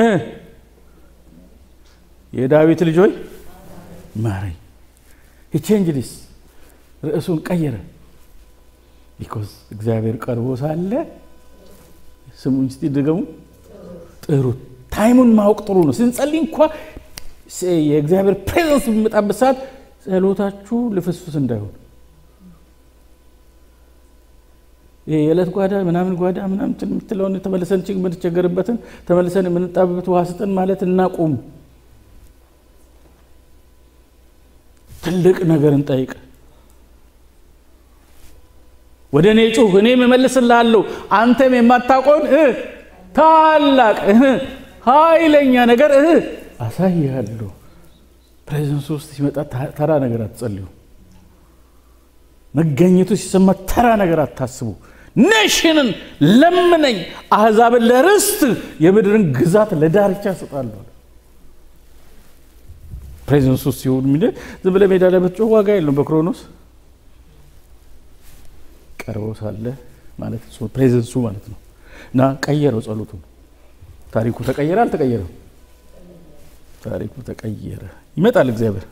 የዳዊት ልጅ ሆይ ማረኝ he changed this ርዕሱን ቀየረ because እግዚአብሔር ቀርቦ ሳለ ስሙን እስቲ ደገሙ ጥሩ ታይሙን ማወቅ ጥሩ ነው ስንጸልይ እንኳን የእግዚአብሔር ፕሬዘንስ በመጣበት ሰዓት ጸሎታችሁ ለፍስፍስ እንዳይሆን የዕለት ጓዳ ምናምን ምትለውን ተመለሰን ጭግ ምንቸገርበትን ተመለሰን ምንጣበበት ዋስጠን ማለት እናቁም ትልቅ ነገር እንጠይቅ ወደኔ ጩህ እኔ መመለስልሃለሁ አንተም የማታቆን ታላቅ ኃይለኛ ነገር አሳይሃለሁ ፕሬዘንስ ውስጥ ሲመጣ ተራ ነገር አትጸልዩ መገኘቱ ሲሰማ ተራ ነገር አታስቡ ኔሽንን ለምነኝ አህዛብን ለርስት የምድርን ግዛት ለዳርቻ ሰጣለሁ ፕሬዘንስ ውስጥ ሲሆን ምን ዝም ብለ ሜዳ ላይ ብትጮህ ዋጋ የለውም በክሮኖስ ቀርቦ ሳለ ማለት ነው ፕሬዘንሱ ማለት ነው እና ቀየረው ጸሎቱ ታሪኩ ተቀየረ አልተቀየረም ታሪኩ ተቀየረ ይመጣል እግዚአብሔር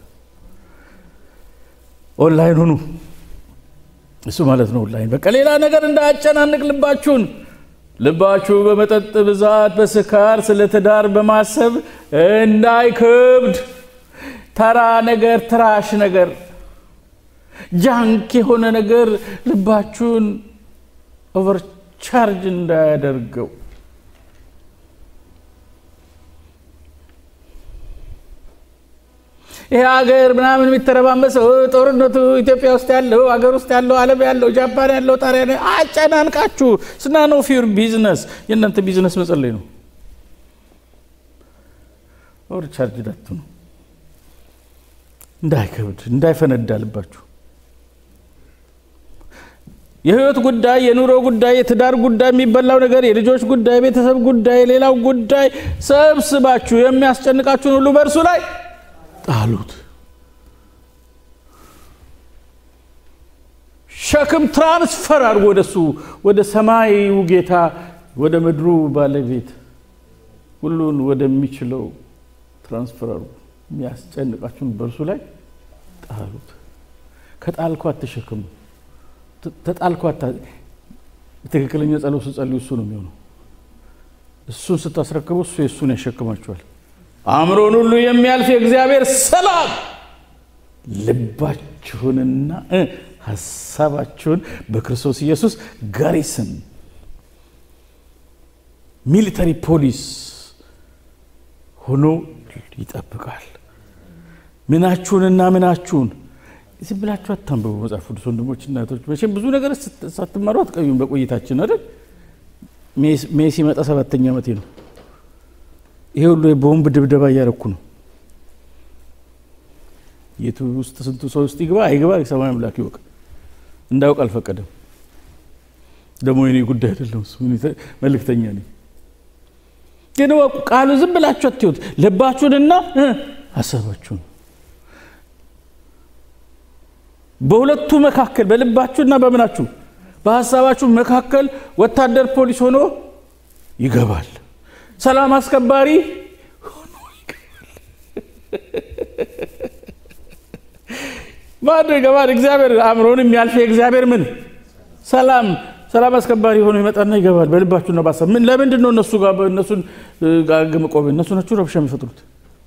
ኦንላይን ሆኖ እሱ ማለት ነው ኦንላይን በቃ ሌላ ነገር እንዳያጨናንቅ ልባችሁ በመጠጥ ብዛት በስካር ስለተዳር በማሰብ እንዳይከብድ ተራ ነገር ትራሽ ነገር ጃንክ የሆነ ነገር ልባችሁን ኦቨርቻርጅ እንዳያደርገው ይሄ ሀገር ምናምን የሚተረባመሰው ጦርነቱ ኢትዮጵያ ውስጥ ያለው ሀገር ውስጥ ያለው ዓለም ያለው ጃፓን ያለው ጣሪያን አጨናንቃችሁ ስናኖ ፊር ቢዝነስ የእናንተ ቢዝነስ መጸለይ ነው ኦር ቻርጅ ዳቱ ነው እንዳይከብድ እንዳይፈነዳልባችሁ የህይወት ጉዳይ የኑሮ ጉዳይ የትዳር ጉዳይ የሚበላው ነገር የልጆች ጉዳይ የቤተሰብ ጉዳይ ሌላው ጉዳይ ሰብስባችሁ የሚያስጨንቃችሁን ሁሉ በእርሱ ላይ ጣሉት ሸክም ትራንስፈር አድርጎ ወደሱ ወደ ሰማዩ ጌታ ወደ ምድሩ ባለቤት ሁሉን ወደሚችለው ትራንስፈር አድርጎ የሚያስጨንቃችሁን በእርሱ ላይ ጣሉት ከጣልኩ አትሸከሙ ተጣልኩ በትክክለኛ ጸሎት ጸልዩ እሱ ነው የሚሆነው እሱን ስታስረክቡ እሱ የሱን ያሸክማችኋል አእምሮን ሁሉ የሚያልፍ የእግዚአብሔር ሰላም ልባችሁንና ሐሳባችሁን በክርስቶስ ኢየሱስ ጋሪስን ሚሊተሪ ፖሊስ ሆኖ ይጠብቃል ምናችሁን ዝብላችሁ አታንብቡ መጽሐፍ ቅዱስ ወንድሞች እና እህቶች መቼም ብዙ ነገር ሳትማሩ አትቀዩም በቆይታችን አይደል ሜሲ መጣ 7ኛ ዓመቴ ነው ይሄ ሁሉ ቦምብ ድብደባ ያረኩ ነው የቱ ውስጥ ስንቱ ሰው ውስጥ ይግባ አይግባ ሰማይ አምላክ ይወቅ እንዳውቅ አልፈቀደም ደሞ የኔ ጉዳይ አይደለም እሱ መልእክተኛ ነኝ ግን ቃሉ ዝም ብላችሁ አትዩት ልባችሁንና ሐሳባችሁን በሁለቱ መካከል በልባችሁና በመናችሁ በሐሳባችሁ መካከል ወታደር ፖሊስ ሆኖ ይገባል ሰላም አስከባሪ ሆኖ ይገባል ማድረጋው እግዚአብሔር አእምሮን የሚያልፍ እግዚአብሔር ምን ሰላም አስከባሪ ሆኖ ይመጣና ይገባል በልባችሁና በሐሳብ ምን ለምንድን ነው እነሱን ጋግመቆብ እነሱ ናቸው ረብሻ የሚፈጥሩት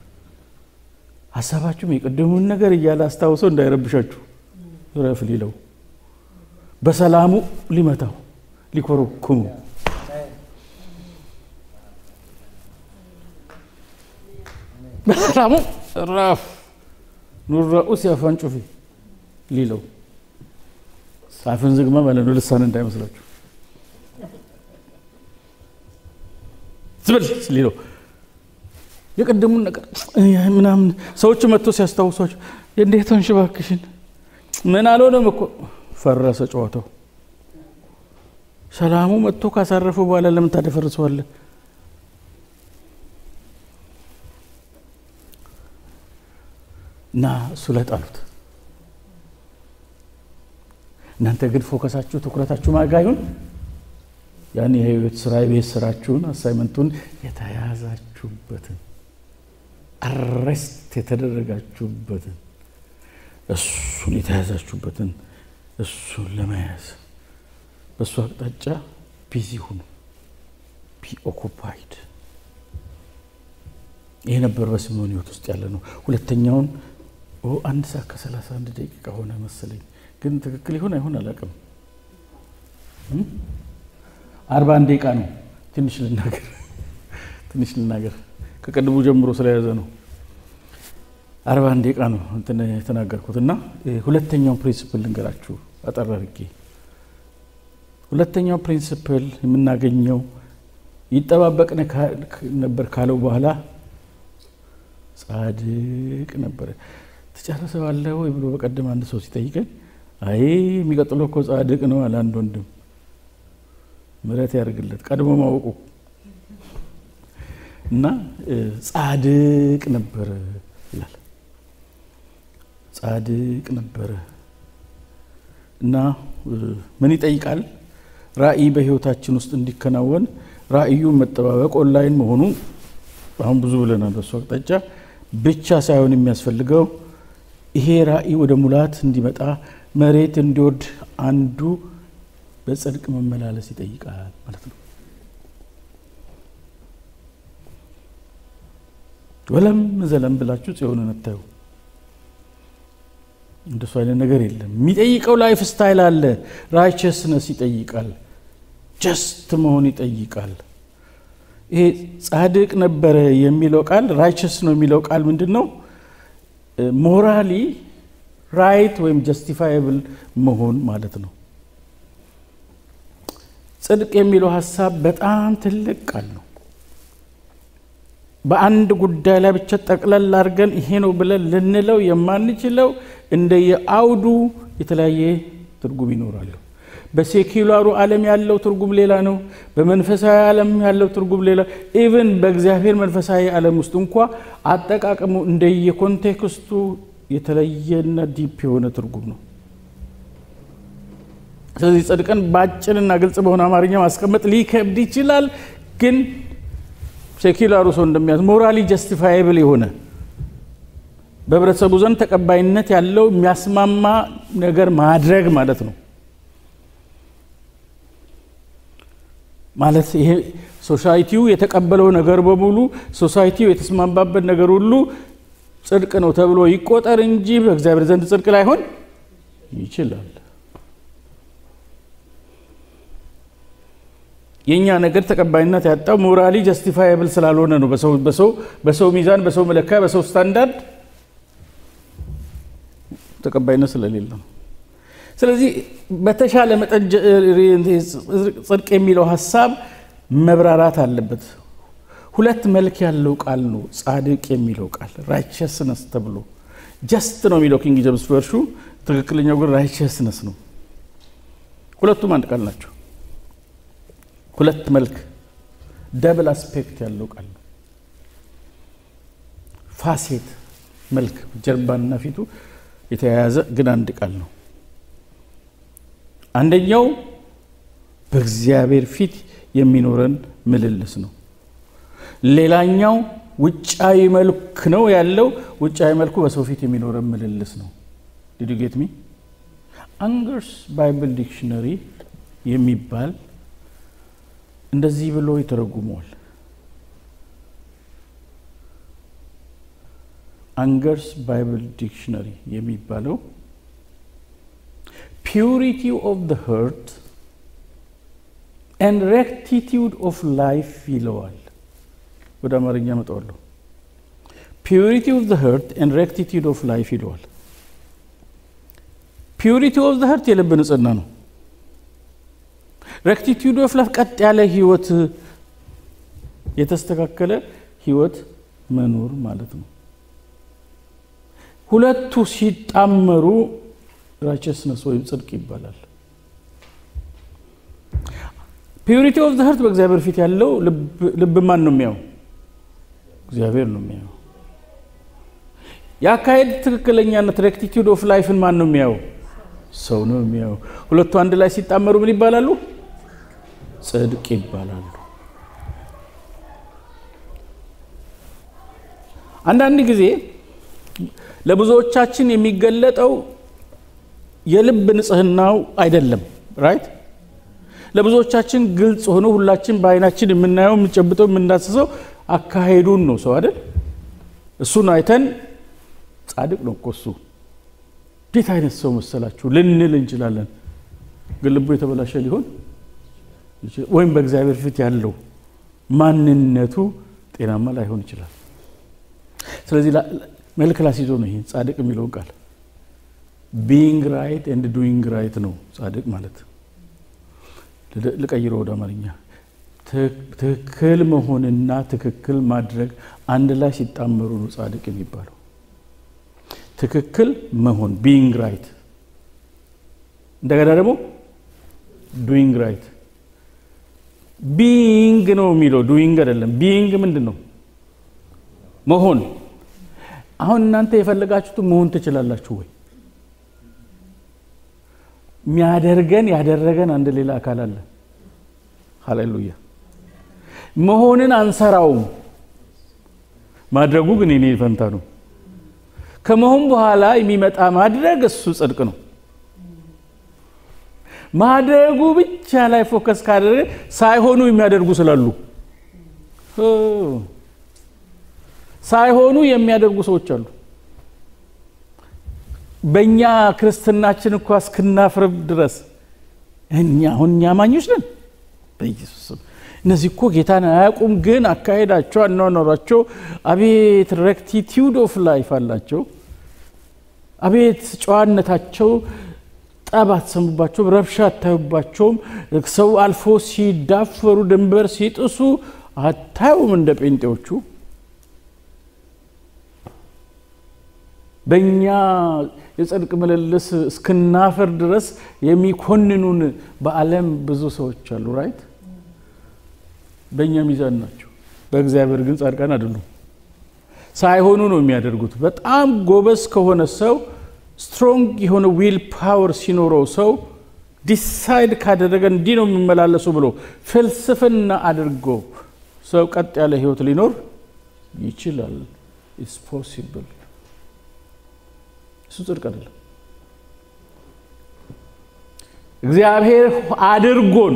ሐሳባችሁ የቀደሙን ነገር ይያላ አስተዋውሰው እንዳይረብሻችሁ ረፍ ሊለው በሰላሙ ሊመታው ሊኮረኩሙ በሰላሙ ራፍ ኑራኡስ ያፋንጩፊ ሊለው ሳፍን ዝግማ ማለት ነው ልሳን እንዳይመስላችሁ ዝብል ሊለው የቀደሙን ነገር ምናምን ሰዎች መጥቶ ሲያስታውሷቸው እንዴት አንሽባክሽን ምን አልሆነም እኮ ፈረሰ ጨዋታው ሰላሙ መጥቶ ካሳረፈ በኋላ ለምን ታደፈርሰዋለ ና ሱለጣሉት እናንተ ግን ፎከሳችሁ ትኩረታችሁ ማጋዩን ያን የህይወት ስራ የቤት ስራችሁን አሳይመንቱን የተያዛችሁበትን አረስት የተደረጋችሁበትን እሱን የተያዛችሁበትን እሱን ለመያዝ በሱ አቅጣጫ ቢዚ ሁኑ ቢ ኦኩፓይድ ይሄ ነበር በስምዖን ህይወት ውስጥ ያለ ነው ሁለተኛውን 1 ሰዓት ከ31 ደቂቃ ሆነ መሰለኝ ግን ትክክል ይሆን አይሆን አላውቅም 41 ደቂቃ ነው ትንሽ ልናገር ከቀድሞ ጀምሮ ስለያዘ ነው 41 ደቂቃ ነው እንትን ተናገርኩትና ሁለተኛው ፕሪንሲፕል ልንገራችሁ አጠራርጌ ሁለተኛው ፕሪንሲፕል የምናገኘው ይተባበቅ ነበር ካለው በኋላ ጻድቅ ነበር ተጨረሰዋለሁ ወይ ብሎ በቀደም አንድ ሰው ሲጠይቀኝ አይ የሚቀጥለው እኮ ጻድቅ ነው አለ አንድ ወንድም ምረት ያርግለት ቀድሞ ማወቁ እና ጻድቅ ነበር ይላል ጻድቅ ነበር እና ምን ይጠይቃል ራእይ በህይወታችን ውስጥ እንዲከናወን ራእዩ መጠባበቅ ኦንላይን መሆኑ አሁን ብዙ ብለናል በሱ አቅጣጫ ብቻ ሳይሆን የሚያስፈልገው ይሄ ራእይ ወደ ሙላት እንዲመጣ መሬት እንዲወድ አንዱ በጽድቅ መመላለስ ይጠይቃል ማለት ነው ወለም ዘለም ብላችሁ ጽዮንን አታዩ እንደሱ አይነት ነገር የለም የሚጠይቀው ላይፍ ስታይል አለ ራይቸስነስ ይጠይቃል ጀስት መሆን ይጠይቃል ይሄ ጻድቅ ነበር የሚለው ቃል ራይቸስ ነው የሚለው ቃል ምንድነው ሞራሊ ራይት ወይም ጀስቲፋየብል መሆን ማለት ነው ጽድቅ የሚለው ሐሳብ በጣም ትልቅ ቃል ነው በአንድ ጉዳይ ላይ ብቻ ጠቅለል አድርገን ይሄ ነው ብለን ልንለው የማንችለው እንደየአውዱ የተለያየ ትርጉም ይኖራል። በሴኩላሩ ዓለም ያለው ትርጉም ሌላ ነው፣ በመንፈሳዊ ዓለም ያለው ትርጉም ሌላ። ኢቭን በእግዚአብሔር መንፈሳዊ ዓለም ውስጥ እንኳን አጠቃቀሙ እንደየኮንቴክስቱ የተለየና ዲፕ የሆነ ትርጉም ነው። ስለዚህ ጽድቅን ባጭርና ግልጽ በሆነ አማርኛ ማስቀመጥ ሊከብድ ይችላል። ግን ሴኩላሩ ሰው እንደሚያዝ ሞራሊ ጀስቲፋየብል የሆነ በህብረተሰቡ ዘንድ ተቀባይነት ያለው የሚያስማማ ነገር ማድረግ ማለት ነው። ማለት ይሄ ሶሳይቲው የተቀበለው ነገር በሙሉ ሶሳይቲው የተስማማበት ነገር ሁሉ ጽድቅ ነው ተብሎ ይቆጠር እንጂ በእግዚአብሔር ዘንድ ጽድቅ ላይሆን ይችላል። የኛ ነገር ተቀባይነት ያጣው ሞራሊ ጀስቲፋየብል ስላልሆነ ነው። በሰው ሚዛን፣ በሰው መለኪያ፣ በሰው ስታንዳርድ ተቀባይነት ስለሌለ ነው። ስለዚህ በተሻለ መጠን ጽድቅ የሚለው ሐሳብ መብራራት አለበት። ሁለት መልክ ያለው ቃል ነው ጻድቅ የሚለው ቃል። righteousness ተብሎ just ነው የሚለው ኪንግ ጄምስ ቨርሹ፣ ትክክለኛው ግን righteousness ነው። ሁለቱም አንድ ቃል ናቸው። ሁለት መልክ ደብል አስፔክት ያለው ቃል ነው። ፋሴት መልክ ጀርባና ፊቱ የተያያዘ ግን አንድ ቃል ነው። አንደኛው በእግዚአብሔር ፊት የሚኖረን ምልልስ ነው። ሌላኛው ውጫዊ መልክ ነው ያለው። ውጫዊ መልኩ በሰው ፊት የሚኖረን ምልልስ ነው። did you get me? አንገርስ ባይብል ዲክሽነሪ የሚባል እንደዚህ ብሎ ይተረጉመዋል። አንገርስ ባይብል ዲክሽነሪ የሚባለው purity of the heart and rectitude of life ይለዋል። ወደ አማርኛ መጣዋለሁ። purity of the heart and rectitude of life ይለዋል። purity of the heart የልብ ንጽህና ነው። rectitude of life ቀጥ ያለ ህይወት፣ የተስተካከለ ህይወት መኖር ማለት ነው። ሁለቱ ሲጣመሩ righteousness ወይም ጽድቅ ይባላል። purity of the heart በእግዚአብሔር ፊት ያለው ልብ ማን ነው የሚያው? እግዚአብሔር ነው የሚያው። ያካሄድ ትክክለኛነት rectitude of life ማን ነው የሚያው? ሰው ነው የሚያው። ሁለቱ አንድ ላይ ሲጣመሩ ምን ይባላሉ? ጽድቅ ይባላሉ። አንዳንድ ጊዜ ለብዙዎቻችን የሚገለጠው የልብ ንጽህናው አይደለም። ራይት? ለብዙዎቻችን ግልጽ ሆኖ ሁላችን በአይናችን የምናየው የምንጨብጠው የምናስሰው አካሄዱን ነው ሰው አይደል? እሱን አይተን ጻድቅ ነው እኮ እሱ እንዴት አይነት ሰው መሰላችሁ ልንል እንችላለን። ግን ልቡ የተበላሸ ሊሆን ወይም በእግዚአብሔር ፊት ያለው ማንነቱ ጤናማ ላይሆን ይችላል። ስለዚህ መልክ ላስይዞ ነው ይሄ ጻድቅ የሚለው ቃል being right and doing right ነው ጻድቅ ማለት። ለቀይሮ ወደ አማርኛ ትክክል መሆንና ትክክል ማድረግ አንድ ላይ ሲጣመሩ ነው ጻድቅ የሚባለው። ትክክል መሆን being right፣ እንደገና ደግሞ doing right። being ነው የሚለው doing አይደለም። being ምንድነው? መሆን። አሁን እናንተ የፈለጋችሁት መሆን ትችላላችሁ ወይ? የሚያደርገን ያደረገን አንድ ሌላ አካል አለ። ሃሌሉያ። መሆንን አንሰራውም፣ ማድረጉ ግን የኔ ፈንታ ነው። ከመሆን በኋላ የሚመጣ ማድረግ እሱ ጽድቅ ነው። ማድረጉ ብቻ ላይ ፎከስ ካደረገ ሳይሆኑ የሚያደርጉ ስላሉ ሳይሆኑ የሚያደርጉ ሰዎች አሉ። በእኛ ክርስትናችን እኮ እስክናፍር ድረስ እኛ ማኞች ነን በኢየሱስ። እነዚህ እኮ ጌታን አያውቁም፣ ግን አካሄዳቸው አኗኗራቸው አቤት rectitude of life አላቸው። አቤት ጨዋነታቸው፣ ጠብ አትሰሙባቸውም፣ ረብሻ አታዩባቸውም። ሰው አልፎ ሲዳፈሩ ድንበር ሲጥሱ አታዩም እንደ ጴንጤዎቹ። በእኛ የጽድቅ ምልልስ እስክናፈር ድረስ የሚኮንኑን በዓለም ብዙ ሰዎች አሉ ራይት በእኛ ሚዛን ናቸው በእግዚአብሔር ግን ጻድቃን አይደሉም ሳይሆኑ ነው የሚያደርጉት በጣም ጎበዝ ከሆነ ሰው ስትሮንግ የሆነ ዊል ፓወር ሲኖረው ሰው ዲሳይድ ካደረገ እንዲህ ነው የሚመላለሱ ብሎ ፍልስፍና አድርጎ ሰው ቀጥ ያለ ህይወት ሊኖር ይችላል is possible እሱ ጽድቅ አይደለም እግዚአብሔር አድርጎን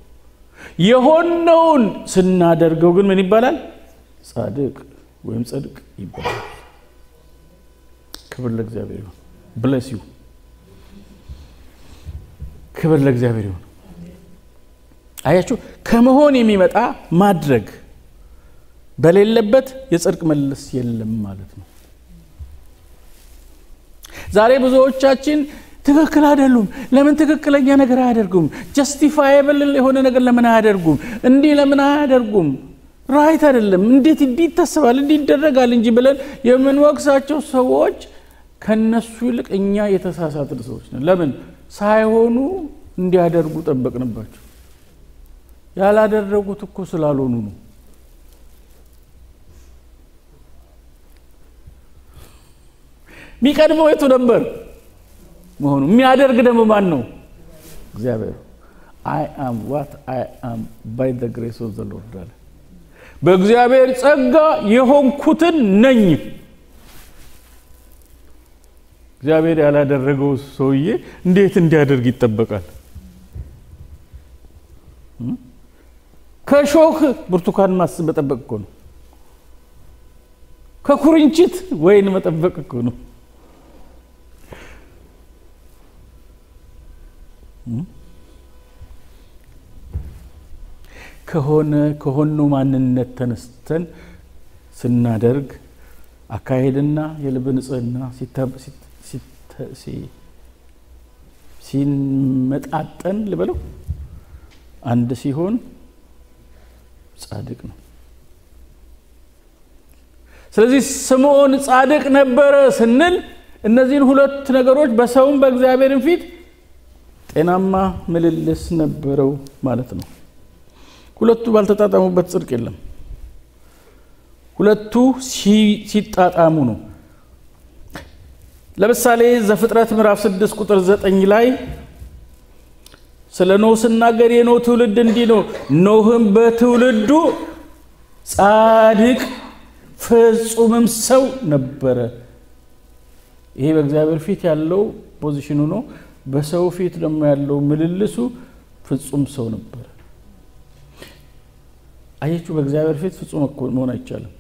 የሆነውን ስናደርገው ግን ምን ይባላል ጻድቅ ወይም ጽድቅ ይባላል ክብር ለእግዚአብሔር ይሁን bless you ክብር ለእግዚአብሔር ይሁን አያችሁ ከመሆን የሚመጣ ማድረግ በሌለበት የጽድቅ መልስ የለም ማለት ነው ዛሬ ብዙዎቻችን ትክክል አይደሉም ለምን ትክክለኛ ነገር አያደርጉም justifiable የሆነ ነገር ለምን አያደርጉም እንዲህ ለምን አያደርጉም ራይት አይደለም እንዴት ይታሰባል እንዴ ይደረጋል እንጂ ብለን የምንወቅሳቸው ሰዎች ከነሱ ይልቅ እኛ የተሳሳትን ሰዎች ነን ለምን ሳይሆኑ እንዲያደርጉ ጠበቅንባቸው ያላደረጉት እኮ ስላልሆኑ ነው ሚቀድመው የቱ ነበር መሆኑ የሚያደርግ ደግሞ ማን ነው እግዚአብሔር I am what I am by the grace of the Lord በእግዚአብሔር ጸጋ የሆንኩትን ነኝ እግዚአብሔር ያላደረገው ሰውዬ እንዴት እንዲያደርግ ይተበቃል ከሾክ ብርቱካን ማስብ መጠበቅ እኮ ነው ከኩርንችት ወይን መጠበቅ እኮ ነው ከሆነ ማንነት ተነስተን ስናደርግ አካሄድና የልብ ንጽህና ሲመጣጠን ልበለው አንድ ሲሆን ጻድቅ ነው ስለዚህ ስምዖን ጻድቅ ነበረ ስንል እነዚህን ሁለት ነገሮች በሰውም በእግዚአብሔርም ፊት ጤናማ ምልልስ ነበረው ማለት ነው ሁለቱ ባልተጣጣሙበት ጽድቅ የለም ሁለቱ ሲጣጣሙ ነው ለምሳሌ ዘፍጥረት ምዕራፍ 6 ቁጥር 9 ላይ ስለ ኖህ ሲናገር የኖህ ትውልድ እንዲህ ነው ኖህም በትውልዱ ጻድቅ ፍጹምም ሰው ነበረ ይሄ በእግዚአብሔር ፊት ያለው ፖዚሽኑ ነው በሰው ፊት ደግሞ ያለው ምልልሱ ፍጹም ሰው ነበር አያችሁ በእግዚአብሔር ፊት ፍጹም መሆን አይቻልም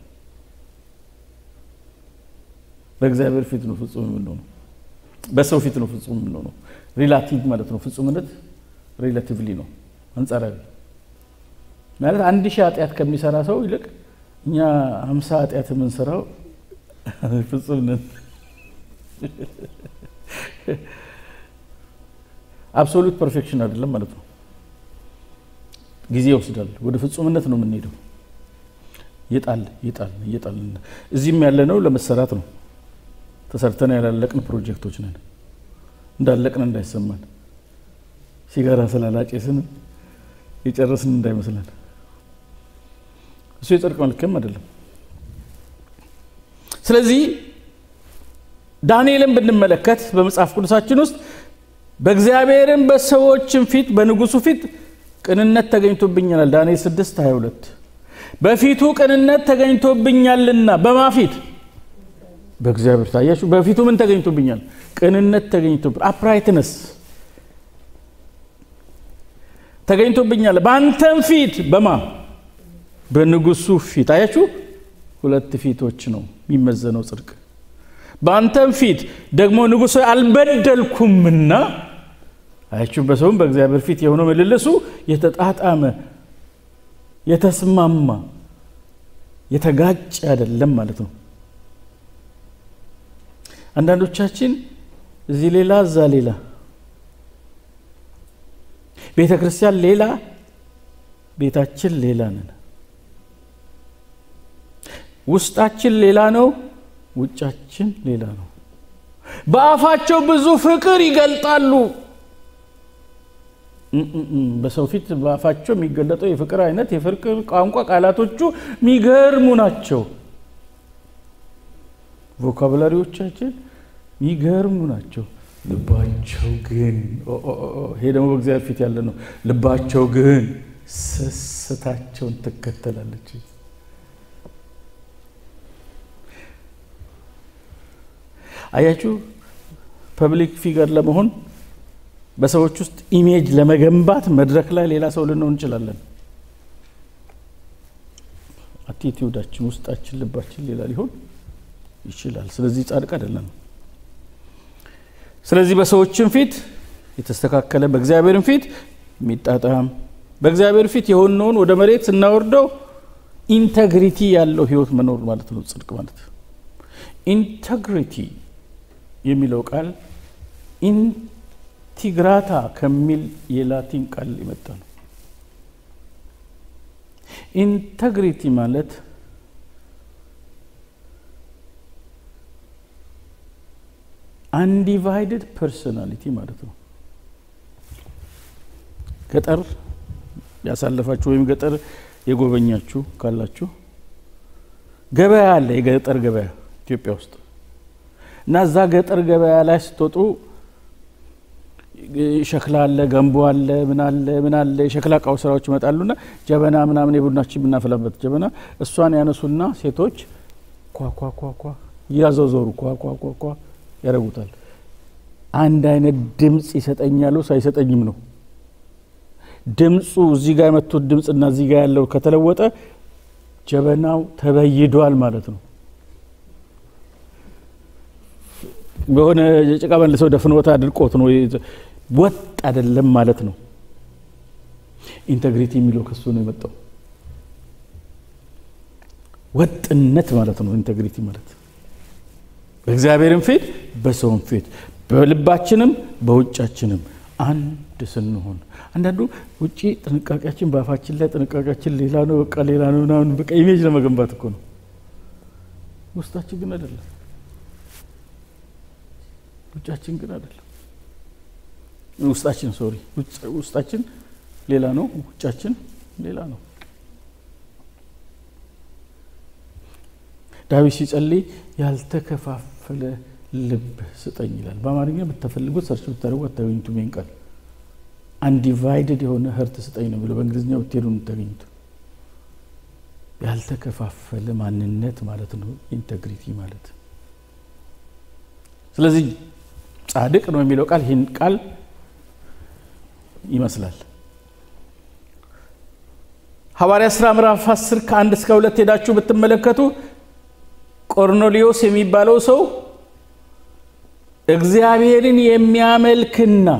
በእግዚአብሔር ፊት ነው ፍጹም የምንሆነው በሰው ፊት ነው ፍጹም የምንሆነው ሪላቲቭ ማለት ነው ፍጹምነት ሪላቲቭሊ ነው አንጻራዊ ማለት 1000 ኃጢአት ከሚሰራ ሰው ይልቅ እኛ 50 ኃጢአት የምንሰራው ፍጹም ነን አብሶሉት ፐርፌክሽን አይደለም ማለት ነው ጊዜ ይወስዳል ወደ ፍጹምነት ነው የምንሄደው ይጣል እዚህም ያለ ነው ለመሰራት ነው ተሰርተን ያላለቅን ፕሮጀክቶች ነን እንዳለቅን እንዳይሰማን ሲጋራ ስላላጨስን የጨረስን እንዳይመስለን እሱ የጽድቅ መልክም አይደለም ስለዚህ ዳንኤልን ብንመለከት በመጽሐፍ ቅዱሳችን ውስጥ በእግዚአብሔርም በሰዎችም ፊት በንጉሱ ፊት ቅንነት ተገኝቶብኛል ዳንኤል 6:22 በፊቱ ቅንነት ተገኝቶብኛልና በማፊት በእግዚአብሔር ታያችሁ በፊቱ ምን ተገኝቶብኛል ቅንነት ተገኝቶብኛል አፕራይትነስ ተገኝቶብኛል ባንተም ፊት በማ በንጉሱ ፊት አያችሁ ሁለት ፊቶች ነው የሚመዘነው ጽድቅ ባንተም ፊት ደግሞ ንጉሱ አልበደልኩምና አያችሁ በሰውም በእግዚአብሔር ፊት የሆነው ምልልሱ የተጣጣመ የተስማማ የተጋጨ አይደለም ማለት ነው አንዳንዶቻችን እዚህ ሌላ እዛ ሌላ ቤተክርስቲያን ሌላ ቤታችን ሌላ ነን ውስጣችን ሌላ ነው ውጫችን ሌላ ነው በአፋቸው ብዙ ፍቅር ይገልጣሉ። በሰው ፊት በአፋቸው የሚገለጠው የፍቅር አይነት የፍቅር ቋንቋ ቃላቶቹ የሚገርሙ ናቸው። ቮካቡላሪዎቻችን የሚገርሙ ናቸው። ልባቸው ግን ይሄ ደግሞ በእግዚአብሔር ፊት ያለ ነው። ልባቸው ግን ስስታቸውን ትከተላለች። አያችሁ ፐብሊክ ፊገር ለመሆን በሰዎች ውስጥ ኢሜጅ ለመገንባት መድረክ ላይ ሌላ ሰው ልንሆን እንችላለን። አቲቲዩዳችን ውስጣችን ልባችን ሌላ ሊሆን ይችላል። ስለዚህ ጻድቅ አይደለም። ስለዚህ በሰዎችም ፊት የተስተካከለ በእግዚአብሔርም ፊት የሚጣጣም በእግዚአብሔር ፊት የሆነውን ወደ መሬት ስናወርደው ኢንተግሪቲ ያለው ህይወት መኖር ማለት ነው ጽድቅ ማለት። ኢንተግሪቲ የሚለው ቃል ኢንቲግራታ ከሚል የላቲን ቃል የመጣ ነው። ኢንተግሪቲ ማለት undivided personality ማለት ነው። ገጠር ያሳለፋችሁ ወይም ገጠር የጎበኛችሁ ካላችሁ ገበያ አለ። የገጠር ገበያ ኢትዮጵያ ውስጥ እና እዛ ገጠር ገበያ ላይ ስትወጡ ሸክላ አለ፣ ገንቦ አለ፣ ምን አለ የሸክላ ዕቃው ስራዎች ይመጣሉና ጀበና ምናምን የቡናችን ብናፈላበት ጀበና እሷን ያነሱና ሴቶች ኳኳኳኳ ያዘዞሩ ኳኳኳኳ ያረጉታል። አንድ አይነት ድምጽ ይሰጠኛሉ ሳይሰጠኝም ነው። ድምጹ እዚህ ጋር የመጡት ድምጽና እዚህ ጋር ያለው ከተለወጠ ጀበናው ተበይዷል ማለት ነው። በሆነ ጭቃ መልሰው ደፍኖታ አድርቆት ነው ወጥ አይደለም ማለት ነው። ኢንተግሪቲ የሚለው ከሱ ነው የመጣው። ወጥነት ማለት ነው ኢንተግሪቲ ማለት። በእግዚአብሔርም ፊት በሰውም ፊት በልባችንም በውጫችንም አንድ ስንሆን አንዳንዱ ውጪ ጥንቃቄያችን በአፋችን ላይ ጥንቃቄያችን ሌላ ነው በቃ ሌላ ነው ምናምን በቃ ኢሜጅ ለመገንባት እኮ ነው። ውስጣችን ግን አይደለም። ውጫችን ግን አይደለም። ውስጣችን ሌላ ነው፣ ውጫችን ሌላ ነው። ዳዊት ሲጸልይ ያልተከፋፈለ ልብ ስጠኝ ይላል። በአማርኛ ብትፈልጉት ሰርች ብታደርጉ አታገኙትም። ይሄን ቃል አንዲቫይድድ የሆነ ህርት ስጠኝ ነው ብሎ በእንግሊዝኛው ብትሄዱ የምታገኙት። ያልተከፋፈለ ማንነት ማለት ነው ኢንተግሪቲ ማለት። ስለዚህ ጻድቅ ነው የሚለው ቃል ይሄን ቃል ይመስላል። ሐዋርያ ሥራ ምዕራፍ 10 ከ1 እስከ 2 ሄዳችሁ ብትመለከቱ ቆርኔሌዎስ የሚባለው ሰው እግዚአብሔርን የሚያመልክና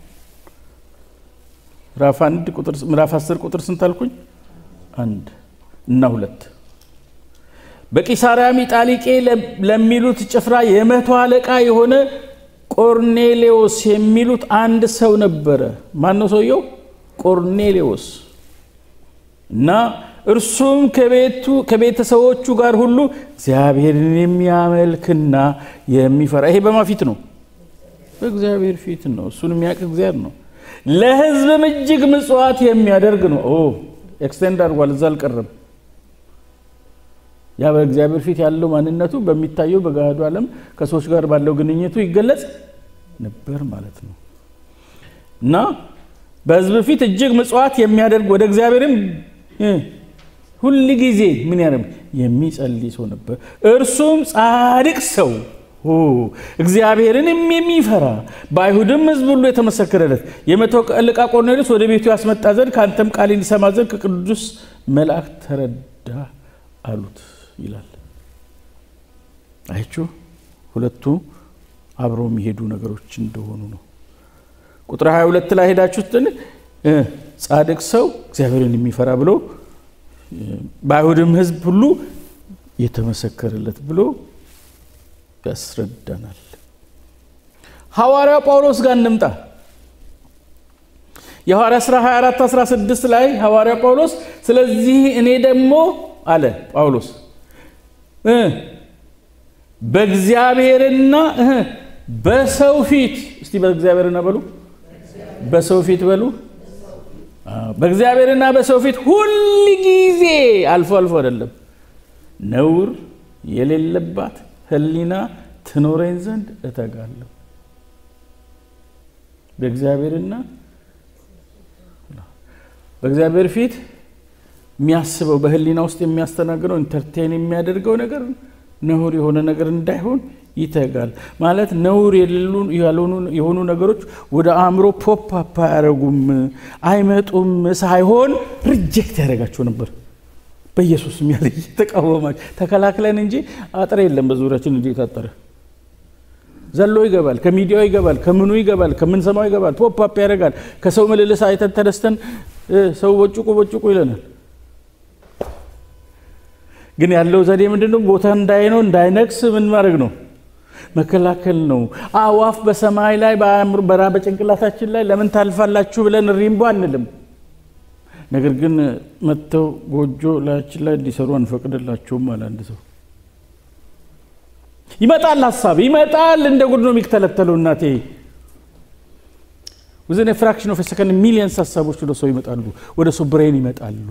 ምዕራፍ 10 ቁጥር ስንት አልኩኝ? 1 እና 2 በቂሳርያም ኢጣሊቄ ለሚሉት ጭፍራ የመቶ አለቃ የሆነ ቆርኔሌዎስ የሚሉት አንድ ሰው ነበረ። ማን ነው ሰውየው? ቆርኔሌዎስ። እና እርሱም ከቤተሰቦቹ ጋር ሁሉ እግዚአብሔርን የሚያመልክና የሚፈራ። ይሄ በማን ፊት ነው? በእግዚአብሔር ፊት ነው። እሱን የሚያውቅ እግዚአብሔር ነው። ለሕዝብም እጅግ ምጽዋት የሚያደርግ ነው። ኤክስቴንድ አድርጓል፣ እዛ አልቀረም። ያ በእግዚአብሔር ፊት ያለው ማንነቱ በሚታየው በጋዱ ዓለም ከሰዎች ጋር ባለው ግንኙነቱ ይገለጽ ነበር ማለት ነው። እና በሕዝብ ፊት እጅግ ምጽዋት የሚያደርግ ወደ እግዚአብሔርም ሁሉ ጊዜ ምን ያደርግ የሚጸልይ ሰው ነበር። እርሱም ጻድቅ ሰው እግዚአብሔርን የሚፈራ በአይሁድም ሕዝብ ሁሉ የተመሰከረለት የመቶ አለቃ ቆርኔሌዎስ ወደ ቤቱ ያስመጣ ዘንድ ካንተም ቃልን ይሰማ ዘንድ ከቅዱስ መልአክ ተረዳ አሉት ይላል። አይቹ ሁለቱ አብረው የሚሄዱ ነገሮች እንደሆኑ ነው። ቁጥር 22 ላይ ሄዳችሁት ጻድቅ ሰው እግዚአብሔርን የሚፈራ ብሎ በአይሁድም ሕዝብ ሁሉ የተመሰከረለት ብሎ ያስረዳናል። ሐዋርያው ጳውሎስ ጋር እንምጣ። የሐዋርያ ሥራ 24:16 ላይ ሐዋርያው ጳውሎስ ስለዚህ እኔ ደግሞ አለ ጳውሎስ በእግዚአብሔርና በሰው ፊት እስቲ በእግዚአብሔርና በሉ በሰው ፊት በሉ በእግዚአብሔርና በሰው ፊት ሁሉ ጊዜ አልፎ አይደለም ነውር የሌለባት ህሊና ትኖረኝ ዘንድ እተጋለሁ በእግዚአብሔር ፊት የሚያስበው በህሊና ውስጥ የሚያስተናግደው ኢንተርቴን የሚያደርገው ነገር ነውር የሆነ ነገር እንዳይሆን ይተጋል ማለት ነውር የሆኑ ነገሮች ወደ አእምሮ ፖፕ አፕ ያረጉም አይመጡም ሳይሆን ሪጀክት ያደርጋቸው ነበር በኢየሱስ ስም ያለ ተቃወማች ተከላክለን እንጂ አጥር የለም በዙሪያችን እንዴት አጠረ ዘሎ ይገባል ከሚዲያው ይገባል ከምኑ ይገባል ከመንሰማው ይገባል ፖፕ አፕ ያደርጋል ከሰው መልልስ አይተን ተደስተን ሰው ወጭቁ ይለናል ግን ያለው ዘዴ ምንድነው ቦታ እንዳይነክስ ምን ማድረግ ነው መከላከል ነው አዋፍ በሰማይ ላይ በጭንቅላታችን ላይ ለምን ታልፋላችሁ ብለን ሪምቦ አንልም ነገር ግን መተው ጎጆ ላችን ላይ እንዲሰሩ አንፈቅድላቸውም ማለት አንድ ሰው ይመጣል ሐሳብ ይመጣል እንደ ጉድ ነው የሚከተለው እናቴ within a fraction of a second millions ሐሳቦች ወደ ሰው ይመጣሉ ወደ ሰው ብሬን ይመጣሉ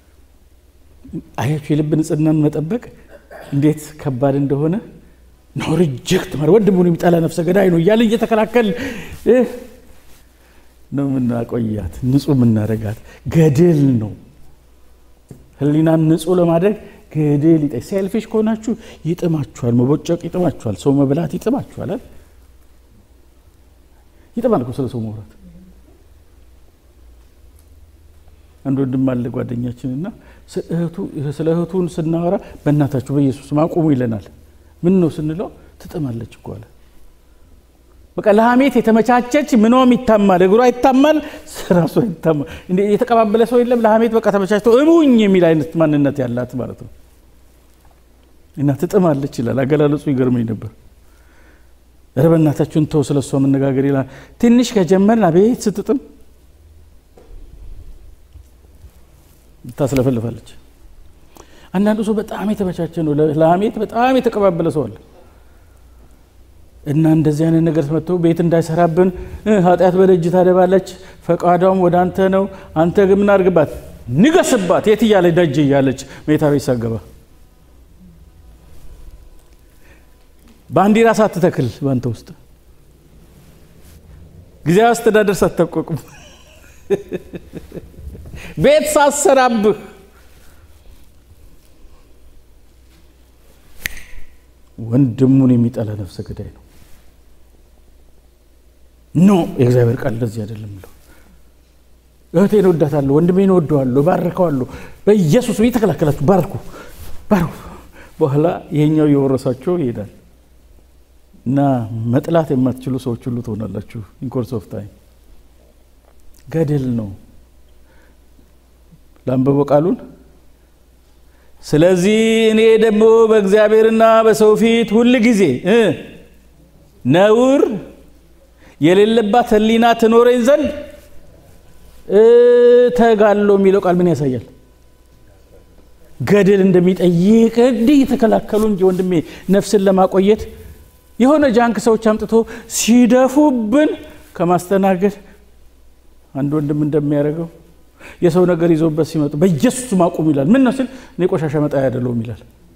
አያችሁ የልብ ንጽህናን መጠበቅ እንዴት ከባድ እንደሆነ ነው ሪጀክት ማለት ወንድሙን የሚጣላ ነፍሰ ገዳይ ነው ይያል እየተከላከል ነው ምናቆያት ንጹህ ምናረጋት ገደል ነው ህሊናን ንጹህ ለማድረግ ገደል ይጣይ ሴልፊሽ ኮናችሁ ይጥማችኋል መቦጨቅ ይጥማችኋል ሰው መብላት ይጥማችኋል አይደል ይጥማል እኮ ሰው መውራት አንድ ወንድም አለ ጓደኛችንና ስለ እህቱን ስናወራ በእናታችሁ በኢየሱስ ማቆሙ ይለናል ምን ነው ስንለው ትጥማለች እኮ አለ በቃ ለሐሜት የተመቻቸች ምንም ይታማል እግሩ አይታማል ራሱ አይታማል እንዴ የተቀባበለ ሰው የለም ለሐሜት በቃ ተመቻችቶ እሙኝ የሚል አይነት ማንነት ያላት ማለት ነው እና ትጥማለች ይላል አገላለጹ ይገርመኝ ነበር ረበናታችሁን ተው ስለሷ መነጋገር ይላል ትንሽ ከጀመርን አቤት ስትጥም ታስለፈልፋለች አንዳንዱ ሰው በጣም የተመቻቸ ነው ለሐሜት በጣም የተቀባበለ ሰው አለ እና እንደዚህ አይነት ነገር ተመተው ቤት እንዳይሰራብን ኃጢያት በደጅ ታደባለች ፈቃዷም ወደ አንተ ነው አንተ ግን ምን አርግባት ንገስባት የት ይያለ ደጅ ይያለች ሜታዊ ሳገባ ባንዲራ ሳትተክል ባንተ ውስጥ ጊዜያዊ አስተዳደር ሳትተቋቁም ቤት ሳሰራብህ ወንድሙን የሚጠላ ነፍሰ ገዳይ ነው ኖ የእግዚአብሔር ቃል እንደዚህ አይደለም ብለው እህቴን ወዳታለሁ ወንድሜን ወደዋለሁ ባርከዋለሁ በኢየሱስ ወይ ተከላከላችሁ ባርኩ በኋላ ይሄኛው የወረሳቸው ይሄዳል እና መጥላት የማትችሉ ሰዎች ሁሉ ትሆናላችሁ in course of time ገደል ነው ላምበው ቃሉን ስለዚህ እኔ ደግሞ በእግዚአብሔርና በሰው ፊት ሁሉ ጊዜ ነውር የሌለባት ህሊና ትኖረኝ ዘንድ ተጋለው የሚለው ቃል ምን ያሳያል ገደል እንደሚጠይቅ እንዲህ ተከላከሉ እንጂ ወንድሜ ነፍስን ለማቆየት የሆነ ጃንክ ሰዎች አምጥቶ ሲደፉብን ከማስተናገድ አንድ ወንድም እንደሚያረጋው የሰው ነገር ይዞበት ሲመጡ በኢየሱስ ማቆም ይላል ምን ነው ሲል እኔ ቆሻሻ መጣ ያደለው ይላል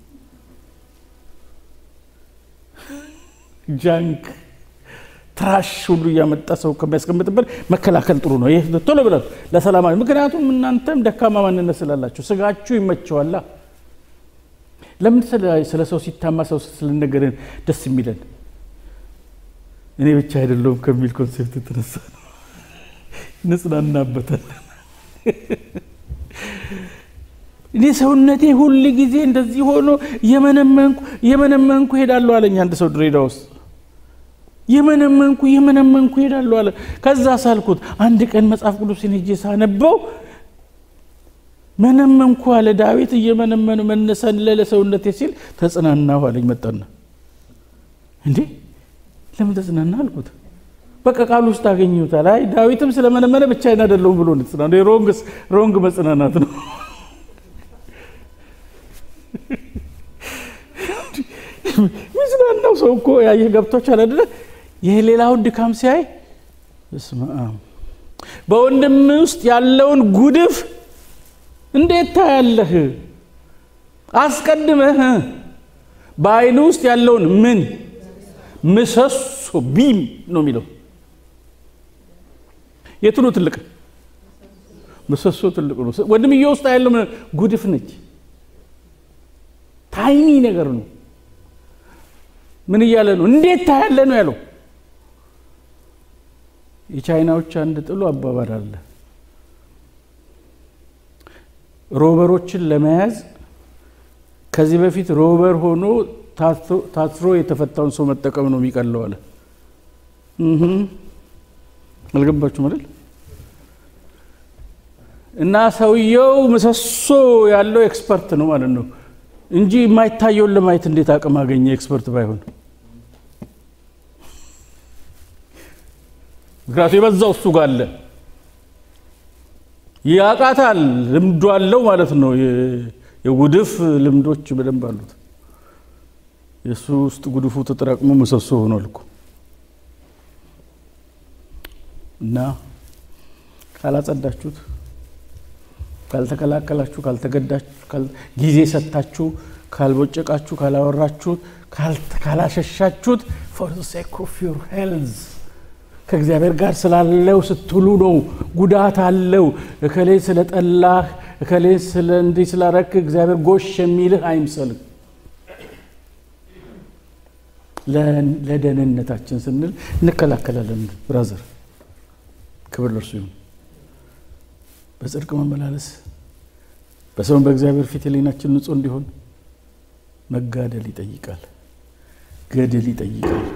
ጃንክ ትራሽ ሁሉ ያመጣ ሰው ከሚያስቀምጥበት መከላከል ጥሩ ነው ይሄ ቶሎ ብለው ለሰላም ምክንያቱም እናንተም ደካማ ማንነት ስላላችሁ ስጋችሁ ይመቸዋል ለምን ስለ ሰው ሲታማ ሰው ስለነገረን ደስ የሚለን እኔ ብቻ አይደለም ከሚል ኮንሴፕት ተነሳ ንጽናናበታል እኔ ሰውነቴ ሁሉ ጊዜ እንደዚህ ሆኖ የመነመንኩ ሄዳለሁ አለኝ አንድ ሰው ድሬዳውስ የመነመንኩ ሄዳለሁ አለ ከዛ ሳልኩት አንድ ቀን መጽሐፍ ቅዱስን ሄጄ ሳነበው መነመንኩ አለ ዳዊት የመነመኑ መነሰን ለሰውነቴ ሲል ተጽናናው አለኝ መጣና እንዴ ለምን ተጽናና አልኩት በቃ ቃል ውስጥ አገኘሁታል አይ ዳዊትም ስለመነመነ ብቻ አይደለም ብሎ ነው ሮንግ መጽናናት ነው ምንድነው ሰው እኮ ያየ ገብቶች አይደለ የሌላውን ድካም ሲያይ እስማ በወንድም ውስጥ ያለውን ጉድፍ እንዴት ታያለህ? አስቀድመህ በአይኑ ውስጥ ያለውን ምን ምሰሶ ቢም ነው የሚለው። የቱ ነው ትልቅ? ምሰሶ ትልቅ ነው። ወንድምየው ውስጥ ያለው ጉድፍ ነች። ታይኒ ነገር ነው። ምን እያለ ነው? እንዴት ታያለህ ነው ያለው። የቻይናዎች አንድ ጥሉ አባባል አለ። ሮበሮችን ለመያዝ ከዚህ በፊት ሮበር ሆኖ ታትሮ የተፈታውን ሰው መጠቀም ነው የሚቀለው አለ። አልገባችሁም አይደል? እና ሰውየው ምሰሶ ያለው ኤክስፐርት ነው ማለት ነው እንጂ የማይታየውን ለማየት እንዴት አቅም አገኘ ኤክስፐርት ባይሆን? ምክንያቱም የበዛው እሱ ጋር አለ። ያቃታል፣ ልምዱ አለው ማለት ነው። የጉድፍ ልምዶች በደንብ አሉት። የሱ ውስጥ ጉድፉ ተጠራቅሞ ምሰሶ ሆኗል እኮ። እና ካላጸዳችሁት፣ ካልተከላከላችሁ፣ ካልተገዳችሁ፣ ጊዜ ሰጣችሁ፣ ካልቦጨቃችሁ፣ ካላወራችሁ፣ ካላሸሻችሁት for the sake of your health ከእግዚአብሔር ጋር ስላለው ስትሉ ነው። ጉዳት አለው። እከሌ ስለጠላህ እከሌ ስለ እንዲህ ስላረክ እግዚአብሔር ጎሽ የሚልህ አይምሰልህ። ለደህንነታችን ስንል እንከላከላለን። ብራዘር ክብር ለእርሱ ይሁን። በጽድቅ መመላለስ በሰው በእግዚአብሔር ፊት ሕሊናችን ንጹህ እንዲሆን መጋደል ይጠይቃል። ገድል ይጠይቃል።